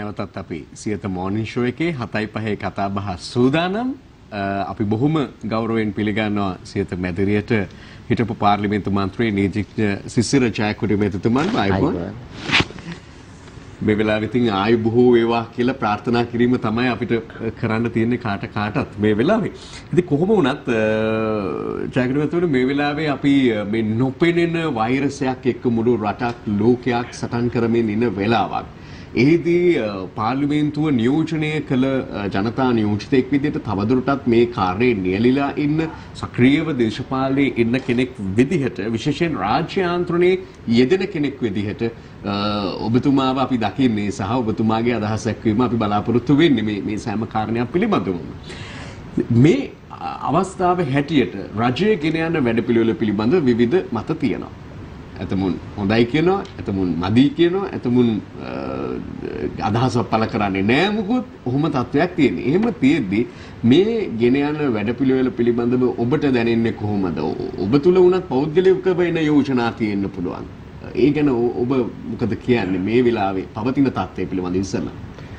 නැවතත් අපි Siyatha morning show එකේ 7:05 කතා බහ සූදානම්. අපි බොහොම ගෞරවයෙන් පිළිගන්නවා සියත මැදිරියට හිටපු පාර්ලිමේන්තු මන්ත්‍රී නීතිඥ සිසිර ජයකොඩි මැතිතුමන්. ආයුබෝවන්. මේ වෙලාවෙ ඉතින් ආයු බොහෝ වේවා කියලා ප්‍රාර්ථනා කිරීම තමයි අපිට කරන්න තියෙන්නේ කාටත් මේ වෙලාවේ. ඉතින් කොහොම වුණත් ජයකොඩි මැතිතුමනි මේ වෙලාවේ අපි මේ නොපෙනෙන වෛරසයක් එක්ක මුළු රටක් ලෝකයක් සටන් කරමින් ඉන්න වෙලාවක්. එහිදී පාර්ලිමේන්තුව නියෝජනය කළ ජනතා නියෝජිතයෙක් විදිහට තවදුරටත් මේ කාර්යයේ නියැලිලා ඉන්න සක්‍රියව දේශපාලනයේ ඉන්න කෙනෙක් විදිහට විශේෂයෙන් රාජ්‍ය යාන්ත්‍රණයේ යෙදෙන කෙනෙක් විදිහට ඔබතුමාව අපි දකින්නේ සහ ඔබතුමාගේ අදහස් එක්වීම අපි බලාපොරොත්තු වෙන්නේ මේ සෑම කාරණයක් පිළිබඳව. මේ අවස්ථාවේ හැටියට රජයේ ගෙන යන වැඩපිළිවෙල පිළිබඳව විවිධ මත තියෙනවා. එතමුන් හොඳයි කියනවා, එතමුන් මදි කියනවා, එතමුන් අදහසක් පළ කරන්නේ නැහැ මොකොත් ඔහොම තත්වයක් තියෙනවා. එහෙම තියෙද්දි මේ ගෙන යන වැඩපිළිවෙල පිළිබඳව ඔබට දැනෙන්නේ කොහොමද? ඔබ තුල වුණත් පෞද්ගලික වෙන යෝජනා තියෙන්න පුළුවන්. ඒ ගැන ඔබ මොකද කියන්නේ මේ වෙලාවේ පවතින තත්ත්වය පිළිබඳව ඉස්සෙල්ලා?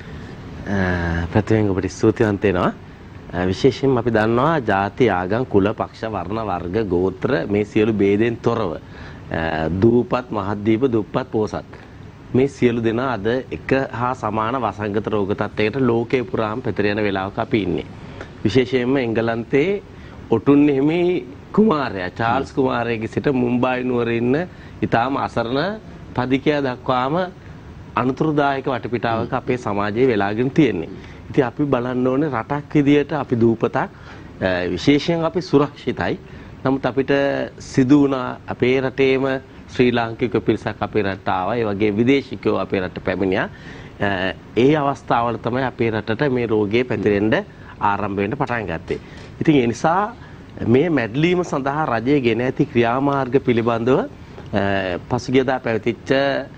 ප්‍රථමයෙන් ඔබට ස්තුතිවන්ත වෙනවා. විශේෂයෙන්ම අපි දන්නවා ජාති ආගම් කුල පක්ෂ වර්ණ වර්ග ගෝත්‍ර මේ සියලු ભેදෙන් තොරව දූපත් මහද්දීප දුප්පත් පෝසත් මේ සියලු දෙනා අද එක හා සමාන වසංගත රෝග තත්ත්වයකට ලෝකේ පුරාම පැතිර යන වෙලාවක අපි ඉන්නේ. විශේෂයෙන්ම එංගලන්තයේ ඔටුන් හිමි කුමාරයා චාල්ස් කුමාරයාගේ සිට මුම්බායි නුවරේ ඉන්න ඉතාම අසරණ පදිකයා දක්වාම අනුතුරුදායක වටපිටාවක අපේ සමාජයේ වෙලාගෙන තියෙන්නේ. ඉතින් අපි බලන්න ඕනේ රටක් විදියට අපි දූපතක් විශේෂයෙන් අපි සුරක්ෂිතයි. නමුත් අපිට සිදු වුණා අපේ රටේම ශ්‍රී ලාංකික පිරිසක් අපේ රටට ආවා. ඒ වගේ විදේශිකයෝ අපේ රටට පැමිණියා. ඒ අවස්ථාවල තමයි අපේ රටට මේ රෝගය පැතිරෙන්න ආරම්භ වෙන්න පටන් ගත්තේ. ඉතින් ඒ නිසා මේ මැඩලීම සඳහා රජය ගෙන ඇති ක්‍රියාමාර්ග පිළිබඳව පසුගියදා පැවතිච්ච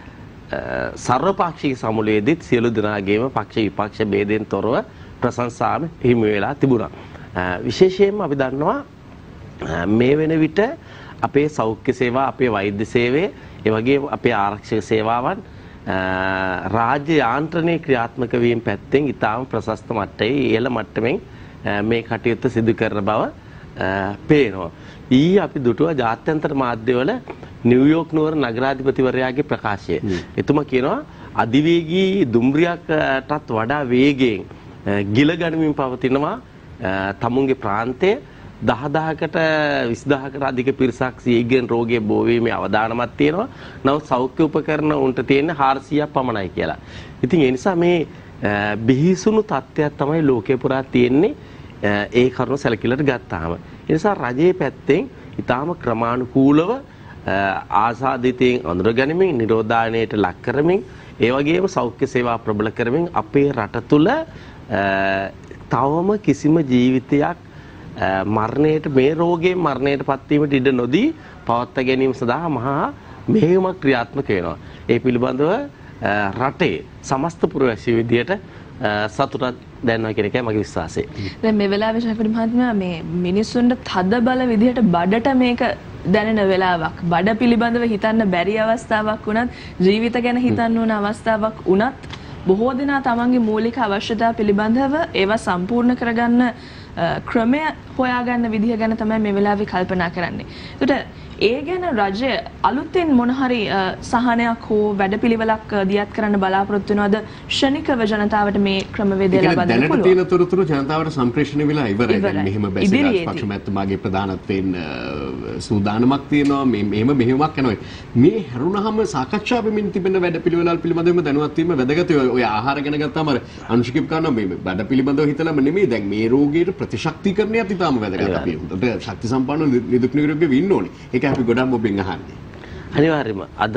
සර්වපාක්ෂික සමුළුවේදීත් සියලු දෙනාගේම පක්ෂ විපක්ෂ ભેදෙන් තොරව ප්‍රශංසාම හිමි වෙලා තිබුණා. විශේෂයෙන්ම අපි දන්නවා මේ වෙන විට අපේ සෞඛ්‍ය සේවා, අපේ වෛද්‍ය සේවය, ඒ වගේම අපේ ආරක්ෂක සේවාවන් රාජ්‍ය යාන්ත්‍රණයේ ක්‍රියාත්මක වීම පැත්තෙන් ඉතාම ප්‍රශස්ත මට්ටමේ ඉහළ මට්ටමින් මේ කටයුත්ත සිදු කරන බව පේනවා. ඊයේ අපි දුටුවා ජාත්‍යන්තර මාධ්‍යවල නිව්යෝක් නුවර නගරාධිපතිවරයාගේ ප්‍රකාශය. එතුමා කියනවා අධිවේගී දුම්රියකටත් වඩා වේගයෙන් ගිල ගනිමින් පවතිනවා තමුන්ගේ ප්‍රාන්තය. 10,000කට 20,000කට අධික පිරිසක් සීඝ්‍රයෙන් රෝගයේ බෝ වීමේ අවදානමක් තියෙනවා. නමුත් සෞඛ්‍ය උපකරණ උන්ට තියෙන 400ක් පමණයි කියලා. ඉතින් ඒ නිසා මේ බිහිසුණු තත්ත්වයක් තමයි ලෝකේ පුරා තියෙන්නේ. ඒ කරුණ සැලකිල්ලට ගත්තාම. ඒ නිසා රජයේ පැත්තෙන් ඊටාම ක්‍රමානුකූලව ආසාදිතයෙන් අඳුරගැනීමෙන් නිරෝධායනයට ලක් කරමින් ඒ වගේම සෞඛ්‍ය සේවා ප්‍රබල කරමින් අපේ රට තුළ තවම කිසිම ජීවිතයක් මරණයට මේ රෝගයෙන් මරණයට පත්වීමට ඉඩ නොදී පවත්වා ගැනීම සඳහා මහා මෙහෙයුමක් ක්‍රියාත්මක වෙනවා. ඒ පිළිබඳව රටේ සමස්ත පුරවැසියෝ විදියට සතුටක් දැනනවා කියන එකයි මගේ විශ්වාසය. දැන් මේ වෙලාවේ ශාකරි මහත්මයා මේ මිනිස්සුන්ට තද බල විදියට බඩට මේක දැනෙන වෙලාවක්, බඩ පිළිබඳව හිතන්න බැරි අවස්ථාවක් වුණත්, ජීවිත ගැන හිතන්න ඕන අවස්ථාවක් වුණත් බොහෝ දෙනා තමන්ගේ මූලික අවශ්‍යතා පිළිබඳව ඒවා සම්පූර්ණ කරගන්න ක්‍රමය හොයාගන්න විදිහ ගැන තමයි මේ වෙලාවේ කල්පනා කරන්නේ. ඒකට ඒ ගැන රජය අලුතෙන් මොන හරි සහනයක් හෝ වැඩපිළිවෙලක් දියත් කරන්න බලාපොරොත්තු වෙනවද? ක්ෂණිකව ජනතාවට මේ ක්‍රමවේදය ලබා දෙන්න පුළුවන්. දැනට තියෙන තොරතුරු ජනතාවට සම්ප්‍රේෂණය වෙලා ඉවරයි. දැන් මෙහෙම බැසි රාජපක්ෂ මැතිතුමාගේ ප්‍රධානත්වයෙන් සූදානමක් තියෙනවා. මෙහෙම මෙහෙමක් යනවා. මේ හැරුණාම සාකච්ඡා වෙමින් තිබෙන වැඩපිළිවෙලල් පිළිබඳව දැනුවත් වීම වැදගත්. ඔය ආහාර ගැන ගත්තාම අනුශිකීප් කරනවා මේ වැඩ පිළිබඳව හිතලාම නෙමෙයි. දැන් මේ රෝගීට ප්‍රතිශක්තිකරණයත් ඉතාම වැදගත්. අපි උන්ට ශක්ති සම්පන්න නිදුක් නිරෝගීව ඉන්න ඕනේ. ඒක අපි ගොඩක් ඔබෙන් අහන්නේ. අනිවාර්යයෙන්ම අද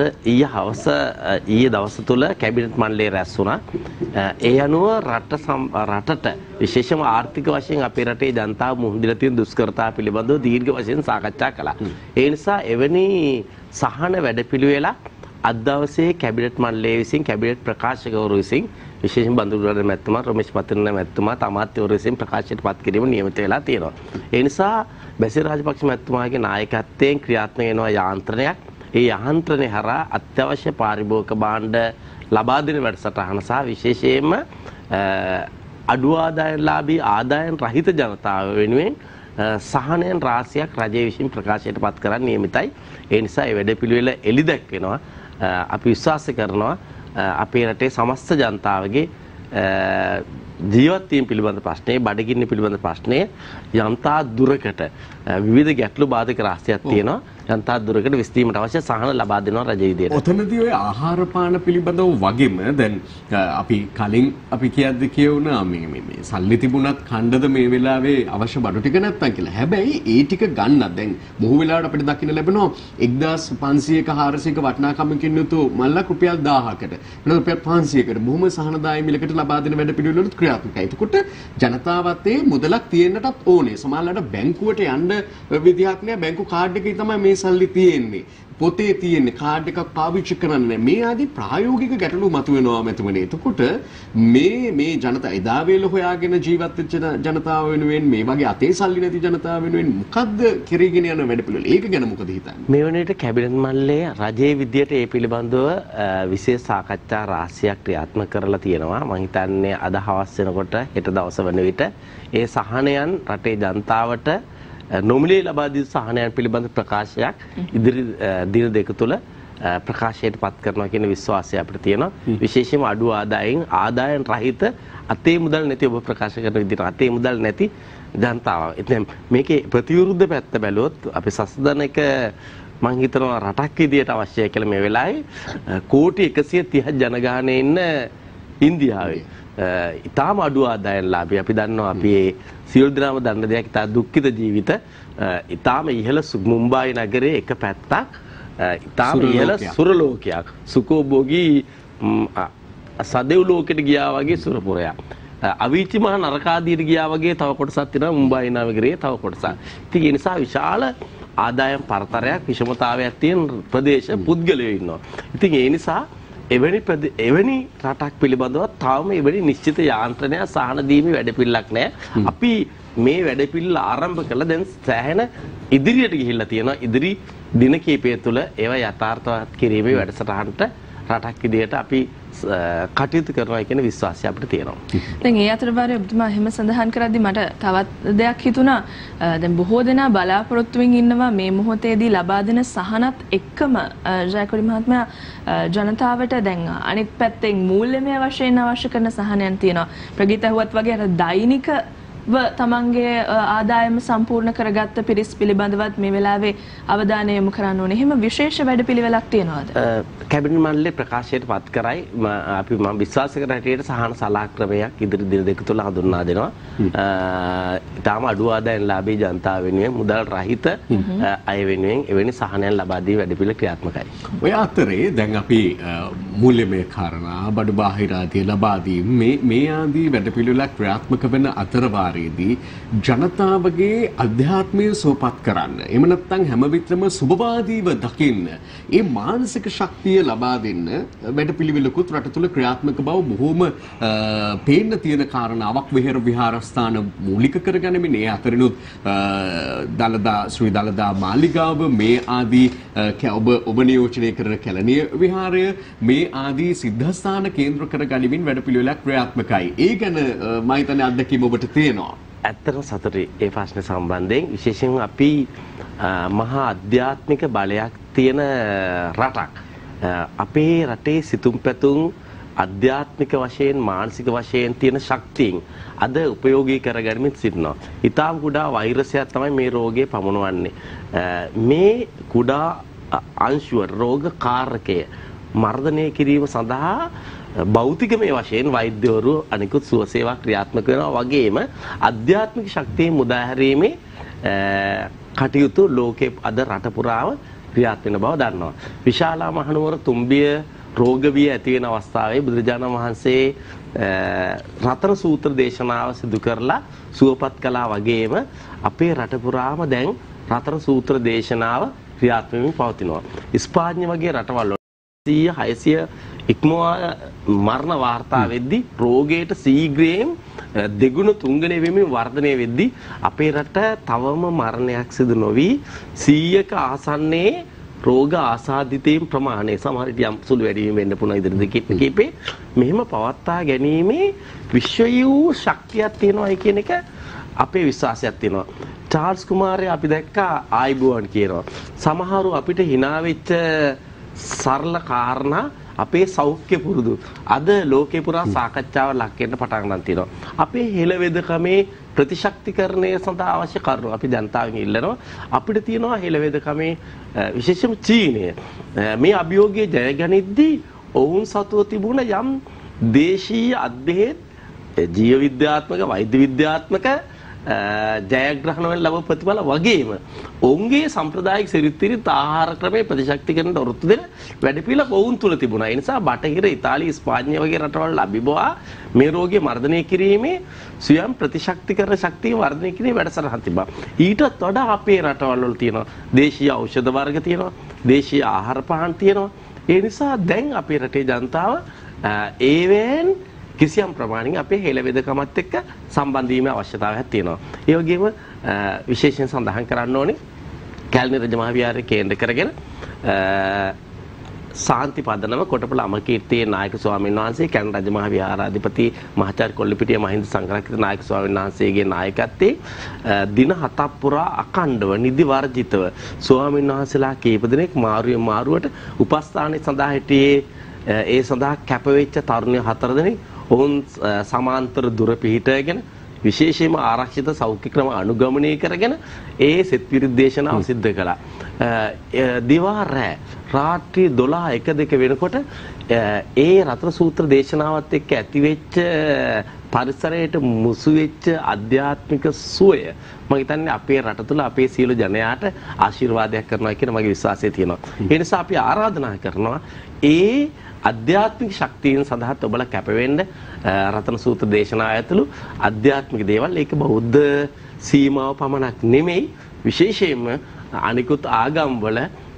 ඊයේ දවස තුල කැබිනට් මණ්ඩලය රැස් වුණා. ඒ අනුව රටට විශේෂම ආර්ථික වශයෙන් අපේ රටේ ජනතාව මුහුණ දීලා තියෙන දුෂ්කරතා පිළිබඳව දීර්ඝ වශයෙන් සාකච්ඡා කළා. ඒ නිසා එවැනි සහන වැඩපිළිවෙලක් අද දවසේ කැබිනට් මණ්ඩලය විසින් කැබිනට් ප්‍රකාශකවරු විසින් විශේෂයෙන් බඳුරුගොඩ මැතිතුමා රොමේෂ් පතිරණ මැතිතුමා අමාත්‍යවරු විසින් ප්‍රකාශයට පත් කිරීම නියමිත වෙලා තියෙනවා. ඒ නිසා බැසිල් රාජපක්ෂ මැතිතුමාගේ නායකත්වයෙන් ක්‍රියාත්මක වෙනවා යාන්ත්‍රණයක්. ඒ යාන්ත්‍රණය හරහා අත්‍යවශ්‍ය පාරිභෝගික භාණ්ඩ ලබා දෙන වැඩසටහන සහ විශේෂයෙන්ම අඩු ආදායම්ලාභී ආදායම් රහිත ජනතාව වෙනුවෙන් සහනයන් රාශියක් රජය විසින් ප්‍රකාශයට පත් කරන්න නියමිතයි. ඒ නිසා මේ වැඩපිළිවෙල එළි දැක්වෙනවා. අපි විශ්වාස කරනවා අපේ රටේ සමස්ත ජනතාවගේ ජීවත් වීම පිළිබඳ ප්‍රශ්නේ, බඩගින්න පිළිබඳ ප්‍රශ්නේ යන්තා දුරකට විවිධ ගැටලු බාධක රාශියක් තියෙනවා. යන්තා දුරකට විසඳීමට අවශ්‍ය සහන ලබා දෙනවා රජ විදියට. ඔතනදී ඔය ආහාර පාන පිළිබඳව වගේම දැන් අපි කලින් අපි කියවුණා මේ සල්ලි තිබුණත් ඛණ්ඩද මේ වෙලාවේ අවශ්‍ය බඩු ටික නැත්තම් කියලා. හැබැයි ඒ ටික ගන්න දැන් බොහෝ වෙලාවට අපිට දකින්න ලැබෙනවා 1500ක 400ක වටිනාකමකින් යුතු මල්ලක් රුපියල් 1000කට වෙන රුපියල් 500කට බොහොම සහනදායී මිලකට ලබා දෙන වැඩ පිළිවෙලවලුත් ක්‍රියාත්මකයි. එතකොට ජනතාවත් ඒ මුදලක් තියෙන්නටත් ඕනේ. සමහරවිට බැංකුවට යන්න විදිහක් නෑ. බැංකු කාඩ් එකේ තමයි මේ සල්ලි තියෙන්නේ. පොතේ තියෙන්නේ කාඩ් එකක් පාවිච්චි කරන්නේ. මේ ආදී ප්‍රායෝගික ගැටලු මතුවෙනවා මෙතුමනේ. එතකොට මේ ජනතා එදා වේල හොයාගෙන ජීවත් වෙච්ච ජනතාව වෙනුවෙන් මේ වගේ අතේ සල්ලි නැති ජනතාව වෙනුවෙන් මොකද්ද කෙරීගෙන යන වැඩපිළිවෙල? ඒක ගැන මොකද හිතන්නේ? මේ වනේට කැබිනට් මණ්ඩලයේ රජයේ විදියට ඒ පිළිබඳව විශේෂ සාකච්ඡා රාශියක් ක්‍රියාත්මක කරලා තියෙනවා. මම හිතන්නේ අද හවස් වෙනකොට හෙට දවස වන විට ඒ සහනයන් රටේ ජනතාවට නොමිලේ ලබා දී සහනයන් පිළිබඳ ප්‍රකාශයක් ඉදිරි දින දෙක තුළ ප්‍රකාශයට පත් කරනවා කියන විශ්වාසය අපිට තියෙනවා. විශේෂයෙන්ම අඩු ආදායම් රහිත අතේ මුදල් නැති ඔබ ප්‍රකාශ කරන විදිහට අතේ මුදල් නැති ජනතාව. ඉතින් මේකේ ප්‍රතිවිරුද්ධ පැත්ත බැලුවොත් අපි සසදනක මම හිතනවා රටක් විදියට අවශ්‍යයි කියලා මේ වෙලාවේ කෝටි 130 ජනගහනය ඉන්න ඉන්දියාවේ ඉතාම අඩු ආදායම්ලාභී අපි දන්නවා අපි සියලු දෙනාම දන්න දෙයක් ඉතා දුක්ඛිත ජීවිත ඉතාම ඉහළ මුම්බායි නගරයේ එක පැත්තක් ඉතාම ඉහළ සුරලෝකයක් සුඛෝභෝගී සදෙව් ලෝකෙට ගියා වගේ සුරපුරයක් අවීචි මහ නරකාදීට ගියා වගේ තව කොටසක් තියෙනවා මුම්බායි නගරයේ තව කොටසක්. ඉතින් ඒ නිසා විශාල ආදායම් පරතරයක් විෂමතාවයක් තියෙන ප්‍රදේශ පුද්ගලයෝ ඉන්නවා. ඉතින් ඒ නිසා එවැනි රටක් පිළිබඳව තවම එවැනි නිශ්චිත යාන්ත්‍රණයක් සහන දීමේ වැඩපිළිවෙලක් නැහැ. අපි මේ වැඩපිළිවෙල ආරම්භ කළා දැන් සෑහෙන ඉදිරියට ගිහිල්ලා තියෙනවා. ඉදිරි දින කිහිපය තුළ ඒවා යථාර්ථවත් කිරීමේ වැඩසටහනට රටක් විදියට අපි කටයුතු කරනවා කියන විශ්වාසය අපිට තියෙනවා. දැන් ඒ අතරවාරයේ ඔබතුමා එහෙම සඳහන් කරද්දී මට තවත් දෙයක් හිතුණා. දැන් බොහෝ දෙනා බලාපොරොත්තු වෙමින් ඉන්නවා මේ මොහොතේදී ලබා දෙන සහනත් එක්කම ජයකොඩි මහත්මයා ජනතාවට දැන් අනිත් පැත්තෙන් මූල්‍යමය වශයෙන් අවශ්‍ය කරන සහනයන් තියෙනවා. ප්‍රගීත ඇහුවත් වගේ අර දෛනික තමන්ගේ ආදායම සම්පූර්ණ කරගත්ත පිරිස් පිළිබඳවත් මේ වෙලාවේ අවධානය යොමු කරන්න ඕනේ. එහෙම විශේෂ වැඩපිළිවෙලක් තියනවාද? කැබිනට් මණ්ඩලයේ ප්‍රකාශයට පත් කරයි. අපි මම විශ්වාස කරන හැටියට සහන සලාක්‍රමයක් ඉදිරි දින දෙක තුළ හඳුන්වා දෙනවා. ඊටාම අඩු ආදායම්ලාභී ජනතාව වෙනුවෙන් මුදල් රහිත අය වෙනුවෙන් එවැනි සහනයන් ලබා දී වැඩපිළිවෙල ක්‍රියාත්මකයි. ඔය අතරේ දැන් අපි මූල්‍යමය කාරණා බඩු බාහිර ආදී ලබා දීම මේ ආදී වැඩපිළිවෙලක් ක්‍රියාත්මක වෙන අතරවාරයේදී ජනතාවගේ අධ්‍යාත්මය සුවපත් කරන්න එහෙම නැත්නම් හැම විටම සුබවාදීව දකින්න ඒ මානසික ශක්තිය ලබා දෙන්න වැඩපිළිවෙලකුත් රට තුළ ක්‍රියාත්මක බව බොහෝම පේන්න තියෙන කාරණාවක්. විහෙර විහාරස්ථාන මූලික කරගැනීමේ ඒ අතරිනුත් දලදා ශ්‍රී දලදා මාලිගාව මේ ආදී ඔබ නියෝජනය කරන කැලණිය විහාරය මේ ආදී සිද්ධාස්ථාන කේන්ද්‍ර කරගැනීමෙන් වැඩපිළිවෙලක් ක්‍රියාත්මකයි. ඒ ගැන මම හිතන්නේ අත්දැකීම ඔබට තියෙනවා. ඇත්තටම සතුටුයි ඒ ප්‍රශ්නේ සම්බන්ධයෙන්. විශේෂයෙන්ම අපි මහා අධ්‍යාත්මික බලයක් තියෙන රටක්. අපේ රටේ සිතුම් පැතුම් අධ්‍යාත්මික වශයෙන් මානසික වශයෙන් තියෙන ශක්තියින් අද උපයෝගී කරගනිමින් සිටිනවා. ඊටාම් කුඩා වෛරසයක් තමයි මේ රෝගය පමුණවන්නේ. මේ කුඩා අංශුව රෝග කාරකය මර්ධනය කිරීම සඳහා භෞතිකමය වශයෙන් වෛද්‍යවරු අනිකුත් සුව සේවා ක්‍රියාත්මක වෙනවා වගේම ආධ්‍යාත්මික ශක්තිය මුදා හැරීමේ කටයුතු ලෝකේ අද රට පුරාම ක්‍රියාත්මක වෙන බව දන්නවා. විශාලා මහනුවර තුම්බිය රෝග විය ඇති වෙන අවස්ථාවේ බුදුරජාණන් වහන්සේ රතන සූත්‍ර දේශනාව සිදු කරලා සුවපත් කළා වගේම අපේ රට පුරාම දැන් රතන සූත්‍ර දේශනාව ක්‍රියාත්මක වෙමින් පවතිනවා. ස්පාඤ්ඤ වගේ රටවල් 600 ඉක්මවා මරණ වාර්තා වෙද්දී රෝගයට ශීඝ්‍රයෙන් දෙගුණ තුන්ගුණ වෙමින් වර්ධනය වෙද්දී අපේ රට තවම මරණයක් සිදු නොවි 100ක ආසන්නයේ රෝග ආසාදිතයින් ප්‍රමාණය සමහර විට යම් සුළු වැඩි වීම වෙන්න පුළුවන් ඉදිරි දෙකේ මෙහෙම පවත්වා ගැනීමේ විශ්වයූ ශක්තියක් තියෙනවායි කියන එක අපේ විශ්වාසයක් තියෙනවා. චාල්ස් කුමාරයා අපි දැක්කා ආයිබෝවන් කියනවා. සමහරු අපිට hina වෙච්ච සරල කාරණා අපේ සෞඛ්‍ය පුරුදු අද ලෝකේ පුරා සාකච්ඡාවක් ලක් වෙන්න පටන් ගන්න තියෙනවා. අපේ හෙළවෙදකමේ ප්‍රතිශක්තිකරණය සඳහා අවශ්‍ය කරුණු අපි ජනතාවෙන් ඉල්ලනවා. අපිට තියෙනවා හෙළවෙදකමේ විශේෂම චීනය මේ අභියෝගයේ ජයගනිද්දී ඔවුන් සතුව තිබුණ යම් දේශීය අධ්‍යයන ජීව විද්‍යාත්මක වෛද්‍ය විද්‍යාත්මක ජයග්‍රහණ වල ලැබු ප්‍රතිඵල වගේම ඔවුන්ගේ සම්ප්‍රදායික සිරිත් ආහාර ක්‍රමයේ ප්‍රතිශක්තිකරණයට ඔරොත්තු දෙන වැඩපිළිවෙල ඔවුන් තුල තිබුණා. ඒ නිසා බටහිර ඉතාලිය ස්පාඤ්ඤය වගේ රටවල් අභිබවා මේ රෝගය මර්ධනය කිරීමේ ස්වයං ප්‍රතිශක්තිකරණ ශක්තිය වර්ධනය කිරීමේ වැඩසටහන් තිබ්බා. ඊටත් වඩා අපේ රටවල් වල තියෙනවා දේශීය ඖෂධ වර්ග තියෙනවා, දේශීය ආහාර පාන තියෙනවා. ඒ නිසා දැන් අපේ රටේ ජනතාව ඒවෙන් කිසියම් ප්‍රමාණින් අපේ හෙළවෙදකමත් එක්ක සම්බන්ධ වීමේ අවශ්‍යතාවයක් තියෙනවා. ඒ වගේම විශේෂයෙන් සඳහන් කරන්න ඕනේ කැලණි රජමහා විහාරයේ කේන්ද්‍ර කරගෙන සාන්ති පදනම කොටපළ අමරකීර්තියේ නායක ස්වාමීන් වහන්සේ කැලණි රජමහා විහාරාධිපති මහාචාර්ය කොල්ලපිටිය මහින්ද සංඝරත්න නායක ස්වාමීන් වහන්සේගේ නායකත්වයේ දින 7ක් පුරා අඛණ්ඩව නිදි වර්ජිතව ස්වාමීන් වහන්සේලා කීප දෙනෙක් මාරුවෙන් මාරුවට උපස්ථානයේ සඳහා සිටියේ ඒ සඳහා කැපවෙච්ච තරුණිය 4 දෙනෙක් ඔවුන් සමාන්තර දුර පිහිටගෙන විශේෂයෙන්ම ආරක්ෂිත සෞඛ්‍ය ක්‍රම අනුගමනය කරගෙන ඒ සෙත් පිරිත් දේශනාව සිද්ධ කළා. දිවා රෑ රාත්‍රී 12:01 වෙනකොට ඒ රත්න සූත්‍ර දේශනාවත් එක්ක ඇතිවෙච්ච පරිසරයට මුසු වෙච්ච ආධ්‍යාත්මික සුවය මම හිතන්නේ අපේ රට තුළ අපේ සියලු ජනයාට ආශිර්වාදයක් කරනවා කියන මගේ විශ්වාසය තියෙනවා. ඒ නිසා අපි ආරාධනා කරනවා ඒ අධ්‍යාත්මික ශක්තියන් සඳහා ඔබලා කැපවෙන්න රතන සූත්‍ර දේශනා ඇතුළු අධ්‍යාත්මික දේවල් ඒක බෞද්ධ සීමාව පමණක් නෙමෙයි විශේෂයෙන්ම අනිකුත් ආගම් වල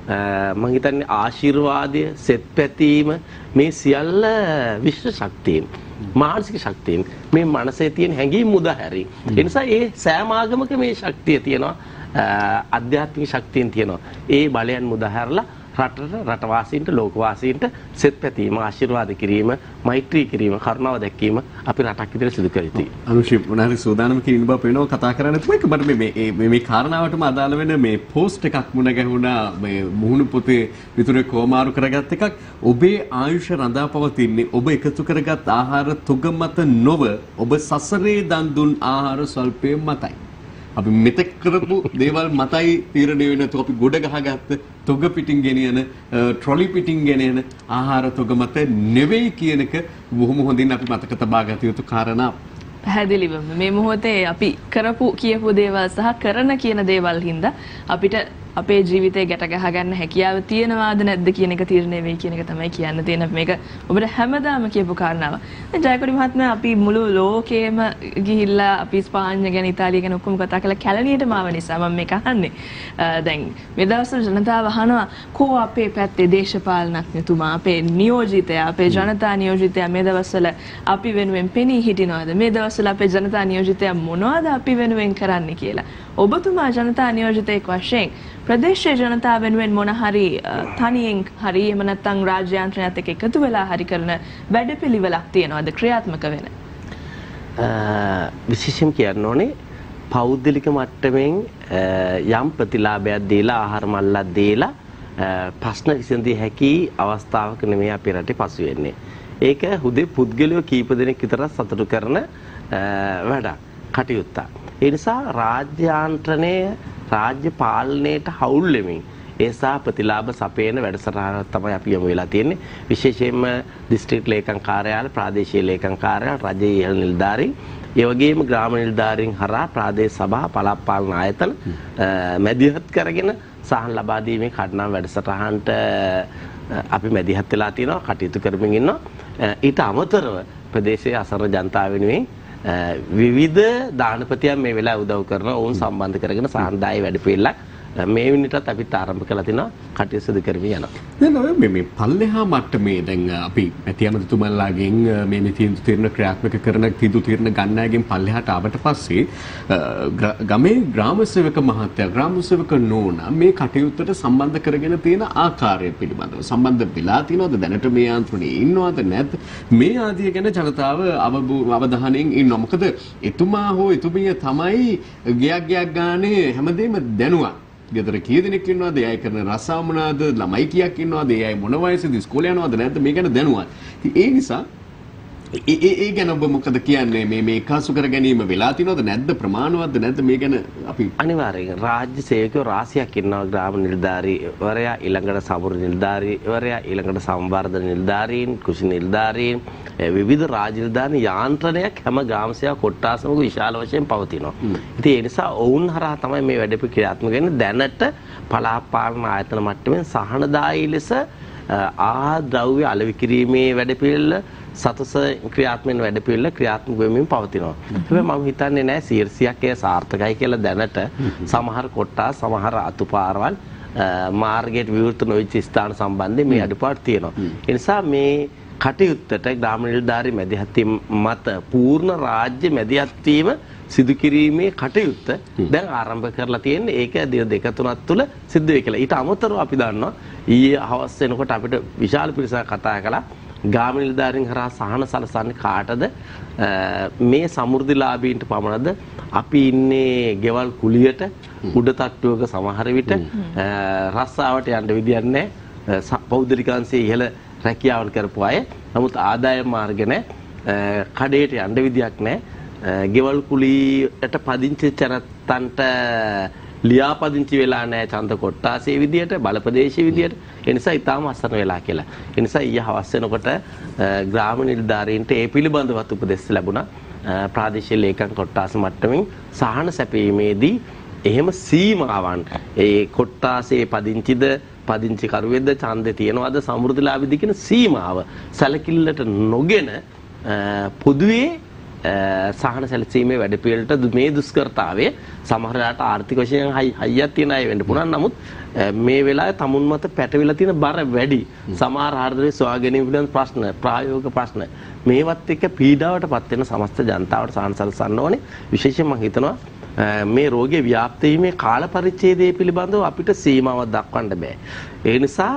මම හිතන්නේ ආශිර්වාදය සෙත් පැතීම මේ සියල්ල විශ්ව ශක්තියන් මානසික ශක්තියන් මේ මනසේ තියෙන හැඟීම් මුදාහැරීම. ඒ නිසා ඒ සෑම ආගමක මේ ශක්තිය තියෙනවා අධ්‍යාත්මික ශක්තියන් තියෙනවා. ඒ බලයන් මුදාහැරලා රටට රටවාසීන්ට ලෝකවාසීන්ට සෙත් පැතීම ආශිර්වාද කිරීම මෛත්‍රී කිරීම කරුණාව දැක්වීම අපි රටක් විදිහට සිදු කර යුතුයි. අනුශීප් මොනාරි සූදානම් කියන බව පේනවා කතා කරන්න තමයි මට මේ කාරණාවටම අදාළ වෙන මේ පෝස්ට් එකක් මුණ ගැහුණා මේ මුහුණු පොතේ විතරේ කොමාරු කරගත් එකක් ඔබේ ආයුෂ රඳා පවතින්නේ ඔබ එකතු කරගත් ආහාර තුග මත නොව ඔබ සසරේ දන් දුන් ආහාර ස්වල්පය මතයි. අපි මෙතෙක් කරපු දේවල් මතයි තීරණය වෙන තු අපි ගොඩ ගහගත්ත තොග පිටින් ගෙනියන ට්‍රොලි පිටින් ගෙනියන ආහාර තොග මත නෙවෙයි කියන එක බොහොම හොඳින් අපි මතක තබා ගත යුතු කාරණා. පැහැදිලිවම මේ මොහොතේ අපි කරපු කියපු දේවල් සහ කරන කියන දේවල් හින්දා අපිට අපේ ජීවිතේ ගැට ගහ ගන්න හැකියාව තියෙනවාද නැද්ද කියන එක තීරණය වෙයි කියන එක තමයි කියන්න තියෙන මේක ඔබට හැමදාම කියපු කාරණාව. දැන් ජයකොඩි මහත්මයා අපි මුළු ලෝකෙම ගිහිල්ලා අපි ස්පාඤ්ඤ ගැන ඉතාලිය ගැන ඔක්කොම කතා කරලා කැලණියටම ආව නිසා මම මේක අහන්නේ. දැන් මේ දවස්වල ජනතාව අහනවා කෝ අපේ පැත්තේ දේශපාලනඥතුමා අපේ නියෝජිතයා අපේ ජනතා නියෝජිතයා මේ දවස්වල අපි වෙනුවෙන් පෙනී හිටිනවද මේ දවස්වල අපේ ජනතා නියෝජිතයා මොනවද අපි වෙනුවෙන් කරන්නේ කියලා. ඔබතුමා ජනතා නියෝජිතයෙක් වශයෙන් ප්‍රදේශීය ජනතාව වෙනුවෙන් මොන හරි තනියෙන් හරි එහෙම නැත්නම් රාජ්‍ය යාන්ත්‍රණයත් එක්ක එකතු වෙලා හරි කරන වැඩපිළිවෙලක් තියනවාද ක්‍රියාත්මක වෙන? විශේෂයෙන් කියන්න ඕනේ පෞද්ගලික මට්ටමින් යම් ප්‍රතිලාභයක් දීලා ආහාර මල්ලක් දීලා ප්‍රශ්න විසඳිය හැකි අවස්ථාවක නෙමෙයි අපේ රටේ පසු වෙන්නේ. ඒක හුදේ පුද්ගලයෝ කීප දෙනෙක් විතර සතුටු කරන වැඩක් කටයුත්තක්. ඒ නිසා රාජ්‍ය යාන්ත්‍රණය රාජ්‍ය පාලනයට හවුල් වෙමින් ඒසා ප්‍රතිලාභ සපයන වැඩසටහනක් තමයි අපි යමු වෙලා තියෙන්නේ. විශේෂයෙන්ම දිස්ත්‍රික් ලේකම් කාර්යාල, ප්‍රාදේශීය ලේකම් කාර්යාල, රජයේ ඉහළ නිලධාරීන්, ඒ වගේම ග්‍රාම නිලධාරීන් හරහා ප්‍රාදේශ සභා, පළාත් පාලන ආයතන මැදිහත් කරගෙන සහන් ලබා දීමේ කඩනම් වැඩසටහනට අපි මැදිහත් වෙලා තියෙනවා, කටයුතු කරමින් ඉන්නවා. ඊට අමතරව ප්‍රදේශයේ අසරණ ජනතාව වෙනුවෙන් විවිධ දානපතියන් මේ වෙලාව උදව් කරනවා. ඔවුන් සම්බන්ධ කරගෙන සාන්දායි වැඩපිළිවෙලක් මේ වෙනිටත් අපිත් ආරම්භ කළා තිනවා කටයුතු සිදු කරමින් යනවා. දැන් මේ පල්ලෙහා මට්ටමේ දැන් අපි මැති ඇමතිතුමන්ලාගෙන් මේ තීන්දුව తీරන ක්‍රියාත්මක කරන තීන්දුව తీරන ගන්නෑගෙන් පල්ලෙහාට ආවට පස්සේ ගමේ ග්‍රාම සේවක මහත්තයා ග්‍රාම සේවක නෝනා මේ කටයුත්තට සම්බන්ධ කරගෙන තියෙන ආකාරය පිළිබඳව සම්බන්ධ වෙලා තියෙනවද දැනට මේ යාන්ත්‍රණයේ ඉන්නවද නැද්ද මේ ආදිය ගැන ජනතාව අවධානයෙන් ඉන්නවා. මොකද එතුමා හෝ එතුමිය තමයි ගයක් ගානේ හැමදේම දැනුවා. ගෙදර කී දෙනෙක් ඉන්නවද? ඒ අය කරන රස්සාව මොනවාද? ළමයි කීයක් ඉන්නවද? ඒ අය මොන වයසේද ඉස්කෝලේ යනවද නැද්ද? මේ ගැන දැනුවත්. ඒ නිසා ඒ ගැන ඔබ මොකද කියන්නේ? මේ කාසු කර ගැනීම වෙලා තිනවද නැද්ද? ප්‍රමාණවත්ද නැද්ද? මේ ගැන අපි අනිවාර්යයෙන් රාජ්‍ය සේවකයෝ රාශියක් ඉන්නවා. ග්‍රාම නිලධාරීවරයා, ඊළඟට සමුරු නිලධාරීවරයා, ඊළඟට සංවර්ධන නිලධාරීන්, කෘෂි නිලධාරීන්, විවිධ රාජ්‍ය නිලධාරී යාන්ත්‍රණයක් හැම ග්‍රාම සේවා කොට්ටාසමක විශාල වශයෙන් පවතිනවා. ඉතින් ඒ නිසා ඔවුන් හරහා තමයි මේ වැඩ ක්‍රියාත්මක වෙන්නේ. දැනට පළාත් පාලන ආයතන මට්ටමින් සහනදායී ලෙස ආද්‍රව්‍ය අලෙවි කිරීමේ වැඩපිළිවෙල සතස ක්‍රියාත්මක වැඩපිළිවෙල ක්‍රියාත්මක වෙමින් පවතිනවා. හැබැයි මම හිතන්නේ නෑ 100ක් ඒ සාර්ථකයි කියලා දැනට සමහර කොට්ටාස් සමහර අතුපාරවල් මාර්ගයට විවෘත නොවිච්ච ස්ථාන සම්බන්ධයෙන් මේ අඩුපාඩු තියෙනවා. ඒ නිසා මේ කටයුත්තට ග්‍රාම නිලධාරී මැදිහත් මත පූර්ණ රාජ්‍ය මැදිහත් වීම සිදු කිරීමේ කටයුත්ත දැන් ආරම්භ කරලා තියෙන්නේ. ඒක දින දෙක තුනක් තුල සිද්ධ වෙයි කියලා. ඊට අමතරව අපි දන්නවා ඊයේ හවස් වෙනකොට අපිට විශාල පිරිසක් කතා කළා ග්‍රාම නිලධාරීන් හරහා සහන සලසන්නේ කාටද? මේ සමෘද්ධිලාභීන්ට පමණද? අපි ඉන්නේ ගෙවල් කුලියට උඩ තට්ටුවක සමහර විට රස්සාවට යන්න විදියක් නැහැ. පෞද්ගලිකාංශයේ ඉහළ රැකියාවල් කරපු අය. නමුත් ආදායම් මාර්ග නැහැ. කඩේට යන්න විදියක් නැහැ. ගෙවල් කුලියට පදිංචි චරත්තන්ට ලියාපදිංචි වෙලා නැහැ ඡන්ද කොට්ටාසේ විදියට බලපදේශයේ විදියට. ඒ නිසා ඊටාම අසරණ වෙලා කියලා. ඒ නිසා ඊයේ හවස් වෙනකොට ග්‍රාම නිලධාරීන්ට ඒ පිළිබඳවත් උපදෙස් ලැබුණා. ප්‍රාදේශීය ලේකම් කොට්ටාස මට්ටමින් සහන සැපීමේදී එහෙම සීමාවන් ඒ කොට්ටාසේ පදිංචිද පදිංචි කරුවෙද්ද ඡන්දේ තියනවාද සමෘද්ධිලාභීද කියන සීමාව සැලකිල්ලට නොගෙන පොදුවේ සහන සැලසීමේ වැඩපිළිවෙලට මේ දුෂ්කරතාවය සමහරලාට ආර්ථික වශයෙන් හයියක් තියෙන අය වෙන්න පුළුවන්. නමුත් මේ වෙලාවේ තමුන් මත පැටවිලා තියෙන බර වැඩි. සමහර ආර්ථික සොයාගැනීම පිළිබඳ ප්‍රශ්න, ප්‍රායෝගික ප්‍රශ්න මේවත් එක්ක පීඩාවටපත් වෙන සමස්ත ජනතාවට සහන සැලසන්න ඕනේ. විශේෂයෙන් මම හිතනවා මේ රෝගය ව්‍යාප්ත වීමේ කාල පරිච්ඡේදය පිළිබඳව අපිට සීමාවක් දක්වන්න බෑ. ඒ නිසා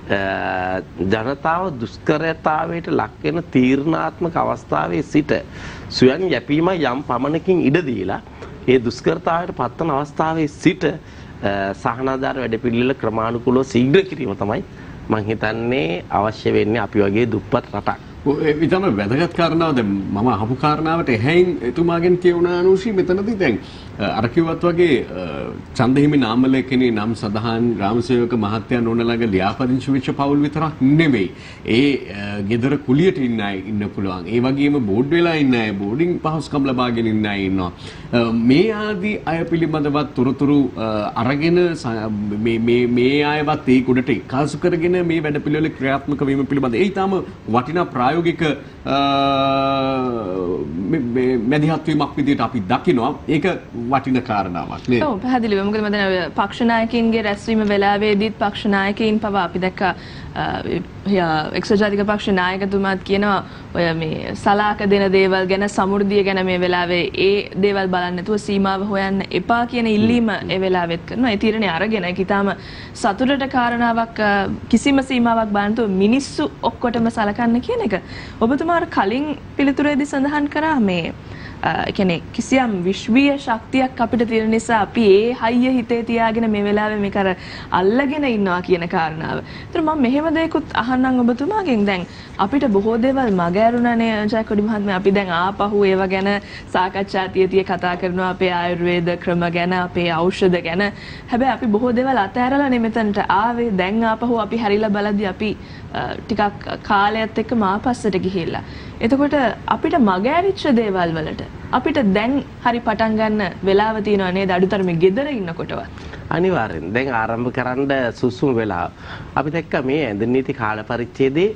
ජනතාව දුෂ්කරතාවයට ලක් වෙන තීරණාත්මක අවස්ථාවේ සිට ස්වයං යැපීම යම් පමණකින් ඉඩ දීලා ඒ දුෂ්කරතාවයට පත්වන අවස්ථාවේ සිට සහනාධාර වැඩපිළිවෙල ක්‍රමානුකූලව ශීඝ්‍ර කිරීම තමයි මම හිතන්නේ අවශ්‍ය වෙන්නේ අපි වගේ දුප්පත් රටක්. ඒ තමයි වැදගත් කාරණාව. දැන් මම අහපු කාරණාවට එහෙයින් එතුමාගෙන් කියුණා අනුශී මෙතනදී දැන් අර කිව්වත් වගේ ඡන්දහිමි නාමලේඛනයේ නම් සඳහන් ග්‍රාම සේවක මහත්තයා නෝනලගේ ලියාපදිංචි වෙච්ච පවුල් විතරක් නෙමෙයි. ඒ ගෙදර කුලියට ඉන්න අය ඉන්න පුළුවන්. ඒ වගේම බෝඩ් වෙලා ඉන්න අය බෝඩින් පහසුකම් ලබාගෙන ඉන්න අය ඉන්නවා. මේ ආදී අය පිළිබඳවත් තොරතුරු අරගෙන මේ අයවත් ඒ කුඩට එකාසු කරගෙන මේ වැඩපිළිවෙල ක්‍රියාත්මක වීම පිළිබඳ ඒ ඊටම වටිනා ප්‍රායෝගික මැදිහත් වීමක් විදිහට අපි දකිනවා. ඒක වටින කාරණාවක් නේද? ඔව් පැහැදිලිව. මොකද මම දැන් පක්ෂ නායකයින්ගේ රැස්වීම වෙලාවේදීත් පක්ෂ නායකයින් පවා අපි දැක්කා එක්සත් ජාතික පක්ෂ නායකතුමාත් කියනවා ඔය මේ සලාක දෙන දේවල් ගැන සමෘද්ධිය ගැන මේ වෙලාවේ ඒ දේවල් බලන්න නැතුව සීමාව හොයන්න එපා කියන ඉල්ලීම ඒ වෙලාවෙත් කරනවා. ඒ තීරණය අරගෙන ඒක ඊටාම සතුටට කාරණාවක් කිසිම සීමාවක් බලන්න නැතුව මිනිස්සු ඔක්කොටම සලකන්න කියන එක. ඔබතුමාට කලින් පිළිතුරේදී සඳහන් කරා මේ කියන්නේ කිසියම් විශ්වීය ශක්තියක් අපිට තියෙන නිසා අපි ඒ හයිය හිතේ තියාගෙන මේ වෙලාවේ මේක අර අල්ලගෙන ඉන්නවා කියන කාරණාව. ඒතර මම මෙහෙම දෙයක්ත් අහන්නම් ඔබතුමාගෙන්. දැන් අපිට බොහෝ දේවල් මගහැරුණානේ ජයකොඩි මහත්මයා. අපි දැන් ආපහු ඒවා ගැන සාකච්ඡා තිය කතා කරනවා අපේ ආයුර්වේද ක්‍රම ගැන, අපේ ඖෂධ ගැන. හැබැයි අපි බොහෝ දේවල් අතහැරලානේ මෙතනට ආවේ. දැන් ආපහු අපි හැරිලා බලද්දී අපි ටිකක් කාලයත් එක්ක මාපස්සට ගිහිල්ලා. එතකොට අපිට මගහැරිච්ච දේවල් වලට අපිට දැන් හරි පටන් ගන්න වෙලාව තියෙනවා නේද? අඩුතරමේ ගෙදර ඉන්නකොටවත්. අනිවාර්යෙන්. දැන් ආරම්භ කරන්න සුසුම වෙලාව. අපි දැක්ක මේ ඇඳ නීති කාල පරිච්ඡේදයේ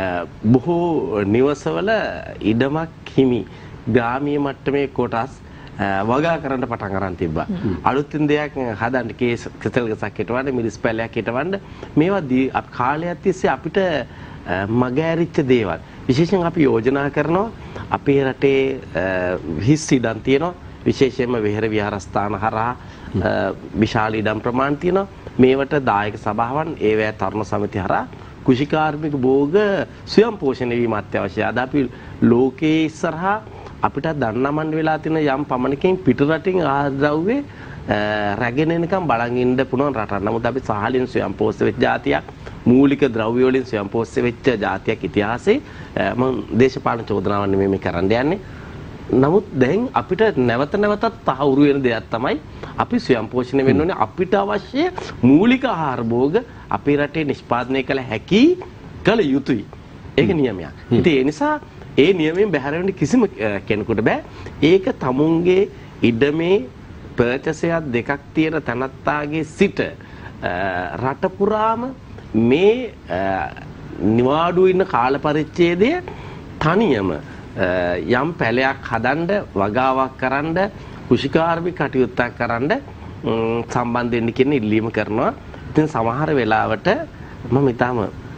බොහෝ නිවසවල ඉඩමක් හිමි ග්‍රාමීය මට්ටමේ කොටස් වගා කරන්න පටන් අරන් තිබ්බා. අලුතින් දෙයක් හදන්න කේස් කෙසල් ගසක් හිටවන්න මිරිස් පැලයක් හිටවන්න මේවා කාලයක් තිස්සේ අපිට මගහැරිච්ච දේවල්. විශේෂයෙන් අපි යෝජනා කරනවා අපේ රටේ හිස් ඉඩම් තියෙනවා. විශේෂයෙන්ම විහෙර විහාරස්ථාන හරහා විශාල ඉඩම් ප්‍රමාණ තියෙනවා. මේවට දායක සභාවන් ඒවැ තරුණ සමිති හරහා කුෂිකාර්මික භෝග ස්වයං පෝෂණය වීම අත්‍යවශ්‍යයි. අද අපි ලෝකයේ ඉස්සරහා අපිට දන්නමන් වෙලා තියෙන යම් පමණකින් පිටරටින් ආද්‍රව්‍ය රැගෙන එනකම් බලන් ඉන්න පුළුවන් රටක්. නමුත් අපි සාහලින් ස්වයං පෝෂ්‍ය වෙච්ච જાතියක්, මූලික ද්‍රව්‍ය වලින් ස්වයං පෝෂ්‍ය වෙච්ච જાතියක් ඉතිහාසයේ මම දේශපාලන චෝදනාවන් නෙමෙයි මේ කරන්න යන්නේ. නමුත් දැන් අපිට නැවත නැවතත් තහවුරු වෙන දෙයක් තමයි අපි ස්වයං පෝෂණය වෙන්න ඕනේ. අපිට අවශ්‍ය මූලික ආහාර භෝග අපේ රටේ නිෂ්පාදනය කළ හැකි කළ යුතුයි. ඒක නියමයක්. ඉතින් ඒ නිසා ඒ නියමයෙන් බැහැර වෙන්න කිසිම කෙනෙකුට බෑ. ඒක තමුන්ගේ ඉඩමේ පර්චසයක් දෙකක් තියෙන තනත්තාගේ සිට රට පුරාම මේ නිවාඩු ඉන්න කාල පරිච්ඡේදය තනියම යම් පැලයක් හදන්න වගාවක් කරන්න කුෂිකාර්මික කටයුත්තක් කරන්න සම්බන්ධ වෙන්න කියන ඉල්ලීම කරනවා. ඉතින් සමහර වෙලාවට මම ඊටම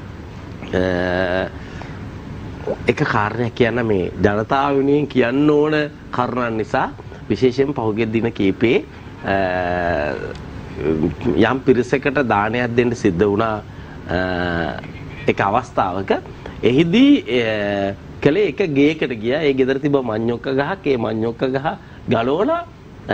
එක කාරණයක් කියන්න මේ ජනතාව වෙනුවෙන් කියන්න ඕන කරුණක් නිසා විශේෂයෙන් පහුගිය දින කීපේ යම් පිරිසකට දානයක් දෙන්න සිද්ධ වුණා එක අවස්ථාවක. එහිදී කලේ එක ගේකට ගියා. ඒ ගෙදර තිබ්බ මඤ්ඤොක්ක ගහක්. ඒ මඤ්ඤොක්ක ගහ ගලවලා